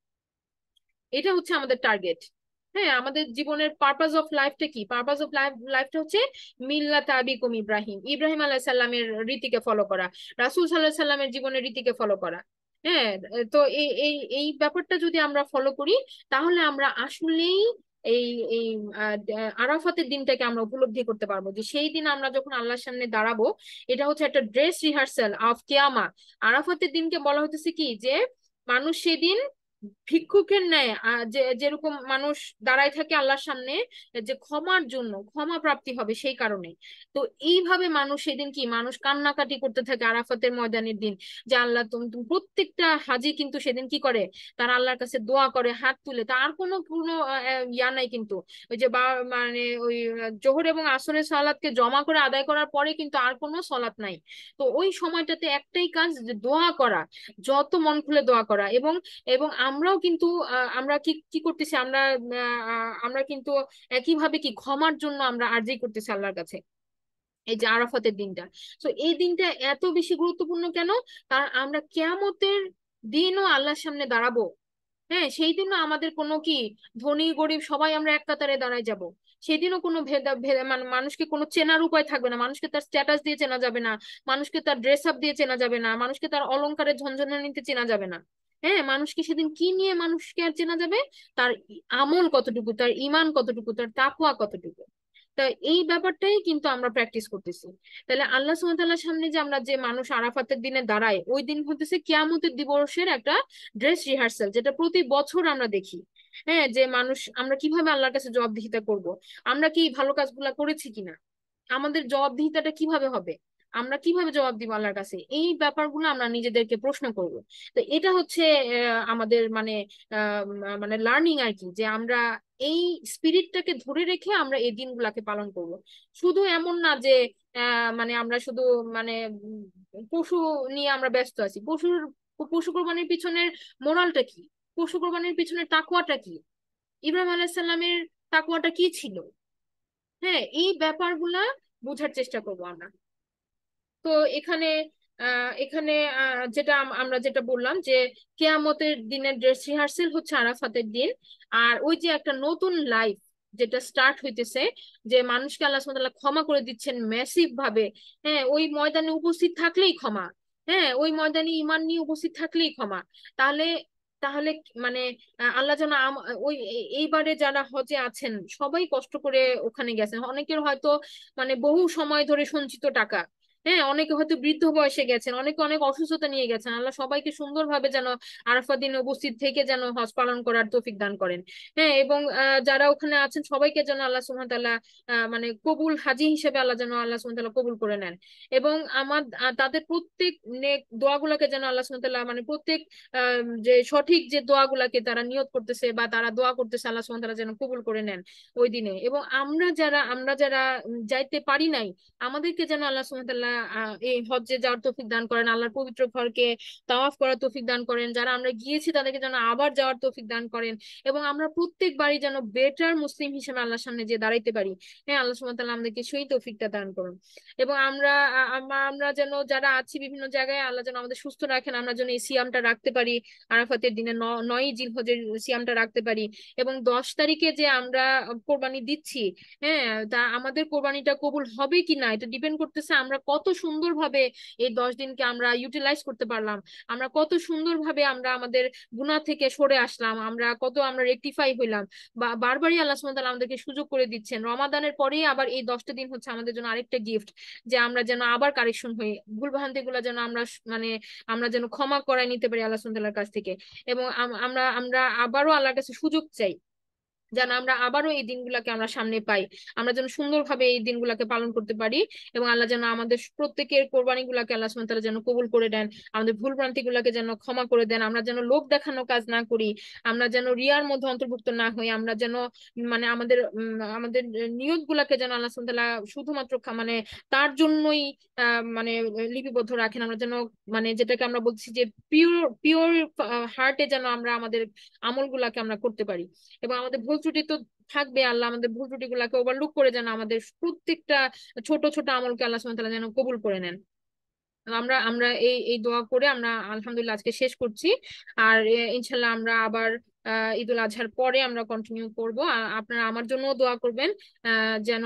এটা হচ্ছে আমাদের টার্গেট। হ্যাঁ, আমাদের জীবনের পারপাস অফ লাইফটা কি? পারপাস অফ লাইফটা হচ্ছে মিল্লাত আবিকুম ইব্রাহিম, ইব্রাহিম আলাইহিস সালামের রীতিকে ফলো করা, রাসূল সাল্লাল্লাহু আলাইহি সাল্লামের জীবনের রীতিকে ফলো করা। হ্যাঁ, তো এই এই এই ব্যাপারটা যদি আমরা ফলো করি তাহলে আমরা আসলেই এই এই আরাফাতের দিনটাকে আমরা উপলব্ধি করতে পারবো যে সেই দিন আমরা যখন আল্লাহর সামনে দাঁড়াবো, এটা হচ্ছে একটা ড্রেস রিহার্সাল অফ কিয়ামা। আরাফাতের দিনকে বলা হতেছে কি যে মানুষ সেদিন ভিক্ষুকের ন্যায় যে যেরকম মানুষ দাঁড়ায় থাকে আল্লাহর সামনে, যে ক্ষমার জন্য, ক্ষমা প্রাপ্তি হবে সেই কারণে। তো এইভাবে মানুষ সেদিন কি মানুষ কান্নাকাটি করতে থাকে আরাফাতের ময়দানের দিন, যে আল্লাহ তুমি তুমি প্রত্যেকটা হাজি কিন্তু সেদিন কি করে, তারা আল্লাহর কাছে দোয়া করে হাত তুলে। তার কোনো কোনো ইয়া নাই কিন্তু, ওই যে বা মানে ওই জোহর এবং আসরের সালাতকে জমা করে আদায় করার পরে কিন্তু আর কোনো সলাত নাই। তো ওই সময়টাতে একটাই কাজ, যে দোয়া করা, যত মন খুলে দোয়া করা। এবং এবং আমরাও কিন্তু আমরা কি কি করতেছি, আমরা কিন্তু একইভাবে কি ক্ষমার জন্য আমরা আর্জি করতেছি আল্লাহর কাছে এই যে আরাফাতের দিনটা। তো এই দিনটা এত বেশি গুরুত্বপূর্ণ কেন? কারণ আমরা কিয়ামতের দিনও আল্লাহর সামনে দাঁড়াবো। হ্যাঁ, সেই দিনও আমাদের কোনো কি ধনী গরিব সবাই আমরা এক কাতারে দাঁড়ায় যাব। সেদিনও কোনো মানে মানুষকে কোনো চেনার উপায় থাকবে না, মানুষকে তার স্ট্যাটাস দিয়ে চেনা যাবে না, মানুষকে তার ড্রেস আপ দিয়ে চেনা যাবে না, মানুষকে তার অলংকারের ঝনঝনানিতে চেনা যাবে না। হ্যাঁ, মানুষকে সেদিন কি নিয়ে মানুষকে আর চেনা যাবে? তার আমল কতটুকু, তার ঈমান কতটুকু, তার তাকওয়া কতটুকু। তা এই ব্যাপারটাই কিন্তু আমরা প্র্যাকটিস করতেছি। তাহলে আল্লাহ সুবহানাহু ওয়া তাআলার সামনে যে আমরা, যে মানুষ আরাফাতের দিনে দাঁড়ায়, ওই দিন হতেছে কিয়ামতের দিবসের একটা ড্রেস রিহার্সাল, যেটা প্রতি বছর আমরা দেখি। হ্যাঁ, যে মানুষ আমরা কিভাবে আল্লাহর কাছে জবাবদিহিতা করব, আমরা কি ভালো কাজগুলা করেছি কিনা, আমাদের জবাবদিহিতাটা কিভাবে হবে, আমরা কিভাবে জবাব দিব আল্লাহর কাছে, এই ব্যাপারগুলো আমরা নিজেদেরকে প্রশ্ন করব। তো এটা হচ্ছে আমাদের মানে মানে লার্নিং আর কি, যে আমরা এই স্পিরিটটাকে ধরে রেখে আমরা এই দিনগুলাকে পালন করব। শুধু এমন না যে মানে আমরা শুধু মানে পশু নিয়ে আমরা ব্যস্ত আছি। পশু কোরবানির পিছনের মোরালটা কি, পশু কোরবানির পিছনের তাকওয়াটা কি, ইব্রাহিম আলাইহিস সালামের তাকওয়াটা কি ছিল। হ্যাঁ, এই ব্যাপারগুলা বোঝার চেষ্টা করব আমরা। তো এখানে এখানে যেটা আমরা যেটা বললাম, যে কেয়ামতের দিনের ড্রেস রিহার্সেল হচ্ছে আরাফাতের দিন। আর ওই যে একটা নতুন লাইফ যেটা স্টার্ট হইতেছে, যে মানুষকে আল্লাহ সুবহানাহু ওয়া তাআলা ক্ষমা করে দিচ্ছেন ম্যাসিভ ভাবে। হ্যাঁ, ওই ময়দানে উপস্থিত থাকলেই ক্ষমা। হ্যাঁ, ওই ময়দানে ঈমান নিয়ে উপস্থিত থাকলেই ক্ষমা। তাহলে তাহলে মানে আল্লাহ যেন ওই এইবারে যারা হজে আছেন সবাই কষ্ট করে ওখানে গেছেন, অনেকের হয়তো মানে বহু সময় ধরে সঞ্চিত টাকা। হ্যাঁ, অনেকে হয়তো বৃদ্ধ বয়সে গেছেন, অনেকে অনেক অসুস্থতা নিয়ে গেছেন। আল্লাহ সবাইকে সুন্দরভাবে যেন আরাফাত দিনে উপস্থিত থেকে যেন হজ পালন করার তৌফিক দান করেন। হ্যাঁ, এবং যারা ওখানে আছেন সবাইকে যেন আল্লাহ সুবহানাহু ওয়া তাআলা মানে কবুল হাজি হিসেবে আল্লাহ সুবহানাহু ওয়া তাআলা কবুল করে নেন। এবং আমার তাদের প্রত্যেক নেক দোয়াগুলোকে যেন আল্লাহ সুবহানাহু ওয়া তাআলা মানে প্রত্যেক যে সঠিক যে দোয়াগুলাকে তারা নিয়ত করতেছে বা তারা দোয়া করতেছে, আল্লাহ সুবহানাহু ওয়া তাআলা যেন কবুল করে নেন ওই দিনে। এবং আমরা যারা যাইতে পারি নাই, আমাদেরকে যেন আল্লাহ সুবহানাহু ওয়া তাআলা এই হজ্জে যাওয়ার তৌফিক দান করেন, আল্লাহর পবিত্র ঘরকে তাওয়াফ করার তৌফিক দান করেন। যারা আমরা গিয়েছি তাদেরকে যেন আবার যাওয়ার তৌফিক দান করেন, এবং আমরা প্রত্যেকবারই যেন বেটার মুসলিম হিসেবে আল্লাহর সামনে যে দাঁড়াইতে পারি। হ্যাঁ, আল্লাহ সুবহানাহু ওয়া তাআলা আমাদেরকে সেই তৌফিকটা দান করুন। এবং আমরা যেন যারা আছি বিভিন্ন জায়গায়, আল্লাহ যেন আমাদের সুস্থ রাখেন, আমরা যেন এই সিয়ামটা রাখতে পারি, আরাফাতের দিনে 9ই জিলহজের সিয়ামটা রাখতে পারি। এবং 10 তারিখে যে আমরা কোরবানি দিচ্ছি, হ্যাঁ, তা আমাদের কোরবানিটা কবুল হবে কি না এটা ডিপেন্ড করতেছে আমরা কত সুন্দরভাবে এই 10 দিনকে আমরা ইউটিলাইজ করতে পারলাম, আমরা কত সুন্দরভাবে আমরা আমাদের গুনাহ থেকে সরে আসলাম, আমরা রেকটিফাই হইলাম। বা বারবারই আল্লাহ সুবহানাহু ওয়া তাআলা আমাদেরকে সুযোগ করে দিচ্ছেন। রমাদানের পরেই আবার এই 10টা দিন হচ্ছে আমাদের জন্য আরেকটা গিফট, যে আমরা যেন আবার কারেকশন হই, ভুল ভ্রান্তি গুলা যেন মানে আমরা যেন ক্ষমা করায় নিতে পারি আল্লাহ সুবহানাহু ওয়া তাআলার কাছ থেকে। এবং আমরা আমরা আবারও আল্লাহর কাছে সুযোগ চাই, যেন আমরা আবারও এই দিনগুলোকে আমরা সামনে পাই, আমরা যেন সুন্দরভাবে এই দিনগুলোকে পালন করতে পারি। এবং আল্লাহ যেন আমাদের প্রত্যেকের কোরবানি গুলাকে আল্লাহ সুবহানাহু ওয়া তাআলা যেন কবুল করে দেন, আমাদের ভুল ভ্রান্তি গুলাকে যেন ক্ষমা করে দেন, আমরা যেন লোক দেখানো কাজ না করি, আমরা যেন রিয়ার মধ্যে অন্তর্ভুক্ত না হই, আমরা যেন মানে আমাদের নিয়ত গুলাকে যেন আল্লাহ সুবহানাহু ওয়া তাআলা শুধুমাত্র মানে তার জন্যই মানে লিপিবদ্ধ রাখেন। আমরা যেন মানে যেটাকে আমরা বলছি যে পিওর পিওর হার্টে যেন আমরা আমাদের আমলগুলাকে আমরা করতে পারি। এবং আমাদের ভুল ত্রুটি তো থাকবে, আল্লাহ আমাদের ভুল ত্রুটি গুলাকে ওভারলুক করে যেন আমাদের প্রত্যেকটা ছোট ছোট আমলকে আল্লাহ সুবহানাহু ওয়া তাআলা যেন কবুল করে নেন। আমরা আমরা এই এই দোয়া করে আমরা আলহামদুলিল্লাহ আজকে শেষ করছি। আর ইনশাল্লাহ আমরা আবার ঈদুল আজহার পরে আমরা কন্টিনিউ করব। আপনারা আমার জন্য দোয়া করবেন, যেন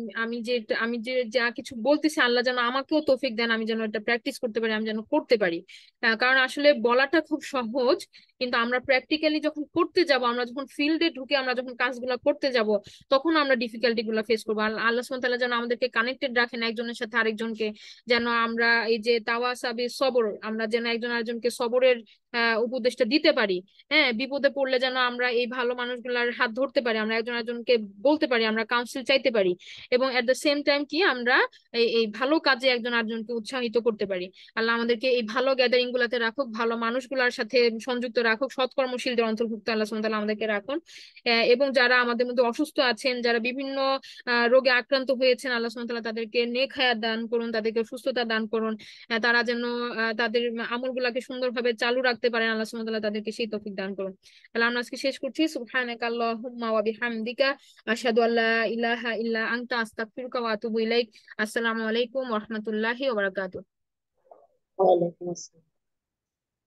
আমি যে যা কিছু বলতেছি আল্লাহ যেন আমাকেও তৌফিক দেন, আমি যেন এটা প্র্যাকটিস করতে পারি, আমি যেন করতে পারি। কারণ আসলে বলাটা খুব সহজ, কিন্তু আমরা প্র্যাকটিক্যালি যখন করতে যাব, আমরা যখন ফিল্ডে ঢুকে আমরা যখন কাজগুলো করতে যাব, তখন আমরা ডিফিকাল্টি গুলো ফেস করবো। আল্লাহ সুবহানাহু ওয়া তাআলা যেন আমাদেরকে কানেক্টেড রাখেন একজনের সাথে আরেকজনকে, যেন আমরা এই যে তাওয়াসাবি সবর, আমরা যেন একজন আরেকজনকে সবরের উপদেশটা দিতে পারি। হ্যাঁ, বিপদে পড়লে যেন আমরা এই ভালো মানুষগুলার হাত ধরতে পারি, আমরা একজন একজনকে বলতে পারি, আমরা কাউন্সিল চাইতে পারি, এবং এট দ্য সেম টাইম কি আমরা এই ভালো কাজে একজন আরেকজনকে উৎসাহিত করতে পারি। আল্লাহ আমাদেরকে এই ভালো গ্যাদারিং গুলাতে রাখুক, ভালো মানুষগুলোর সাথে সংযুক্ত রাখুক, সৎকর্মশীলদের অন্তর্ভুক্ত আল্লাহ সুবহানাহু ওয়া তাআলা আমাদেরকে রাখুন। এবং যারা আমাদের মধ্যে অসুস্থ আছেন, যারা বিভিন্ন রোগে আক্রান্ত হয়েছেন, আল্লাহ সুবহানাহু ওয়া তাআলা তাদেরকে নেক হায়াত দান করুন, তাদেরকে সুস্থতা দান করুন। তারা যেন তাদের আমলগুলাকে সুন্দরভাবে চালু রাখতে পারেন, আল্লাহ সুবহানাহু ওয়া তাআলা তাদেরকে সেই তৌফিক দান করুন। তাহলে আমরা আজকে শেষ করছি। সুবহানাকা আল্লাহুম্মা ওয়া বিহামদিকা আশহাদু আল্লা ইলাহা ইল্লা আনতা আস্তাগফিরুকা ওয়া আতুবু ইলাইক। আসসালামু আলাইকুম ওয়া রাহমাতুল্লাহি ওয়া বারাকাতুহু। ওয়ালাইকুম আসসালাম।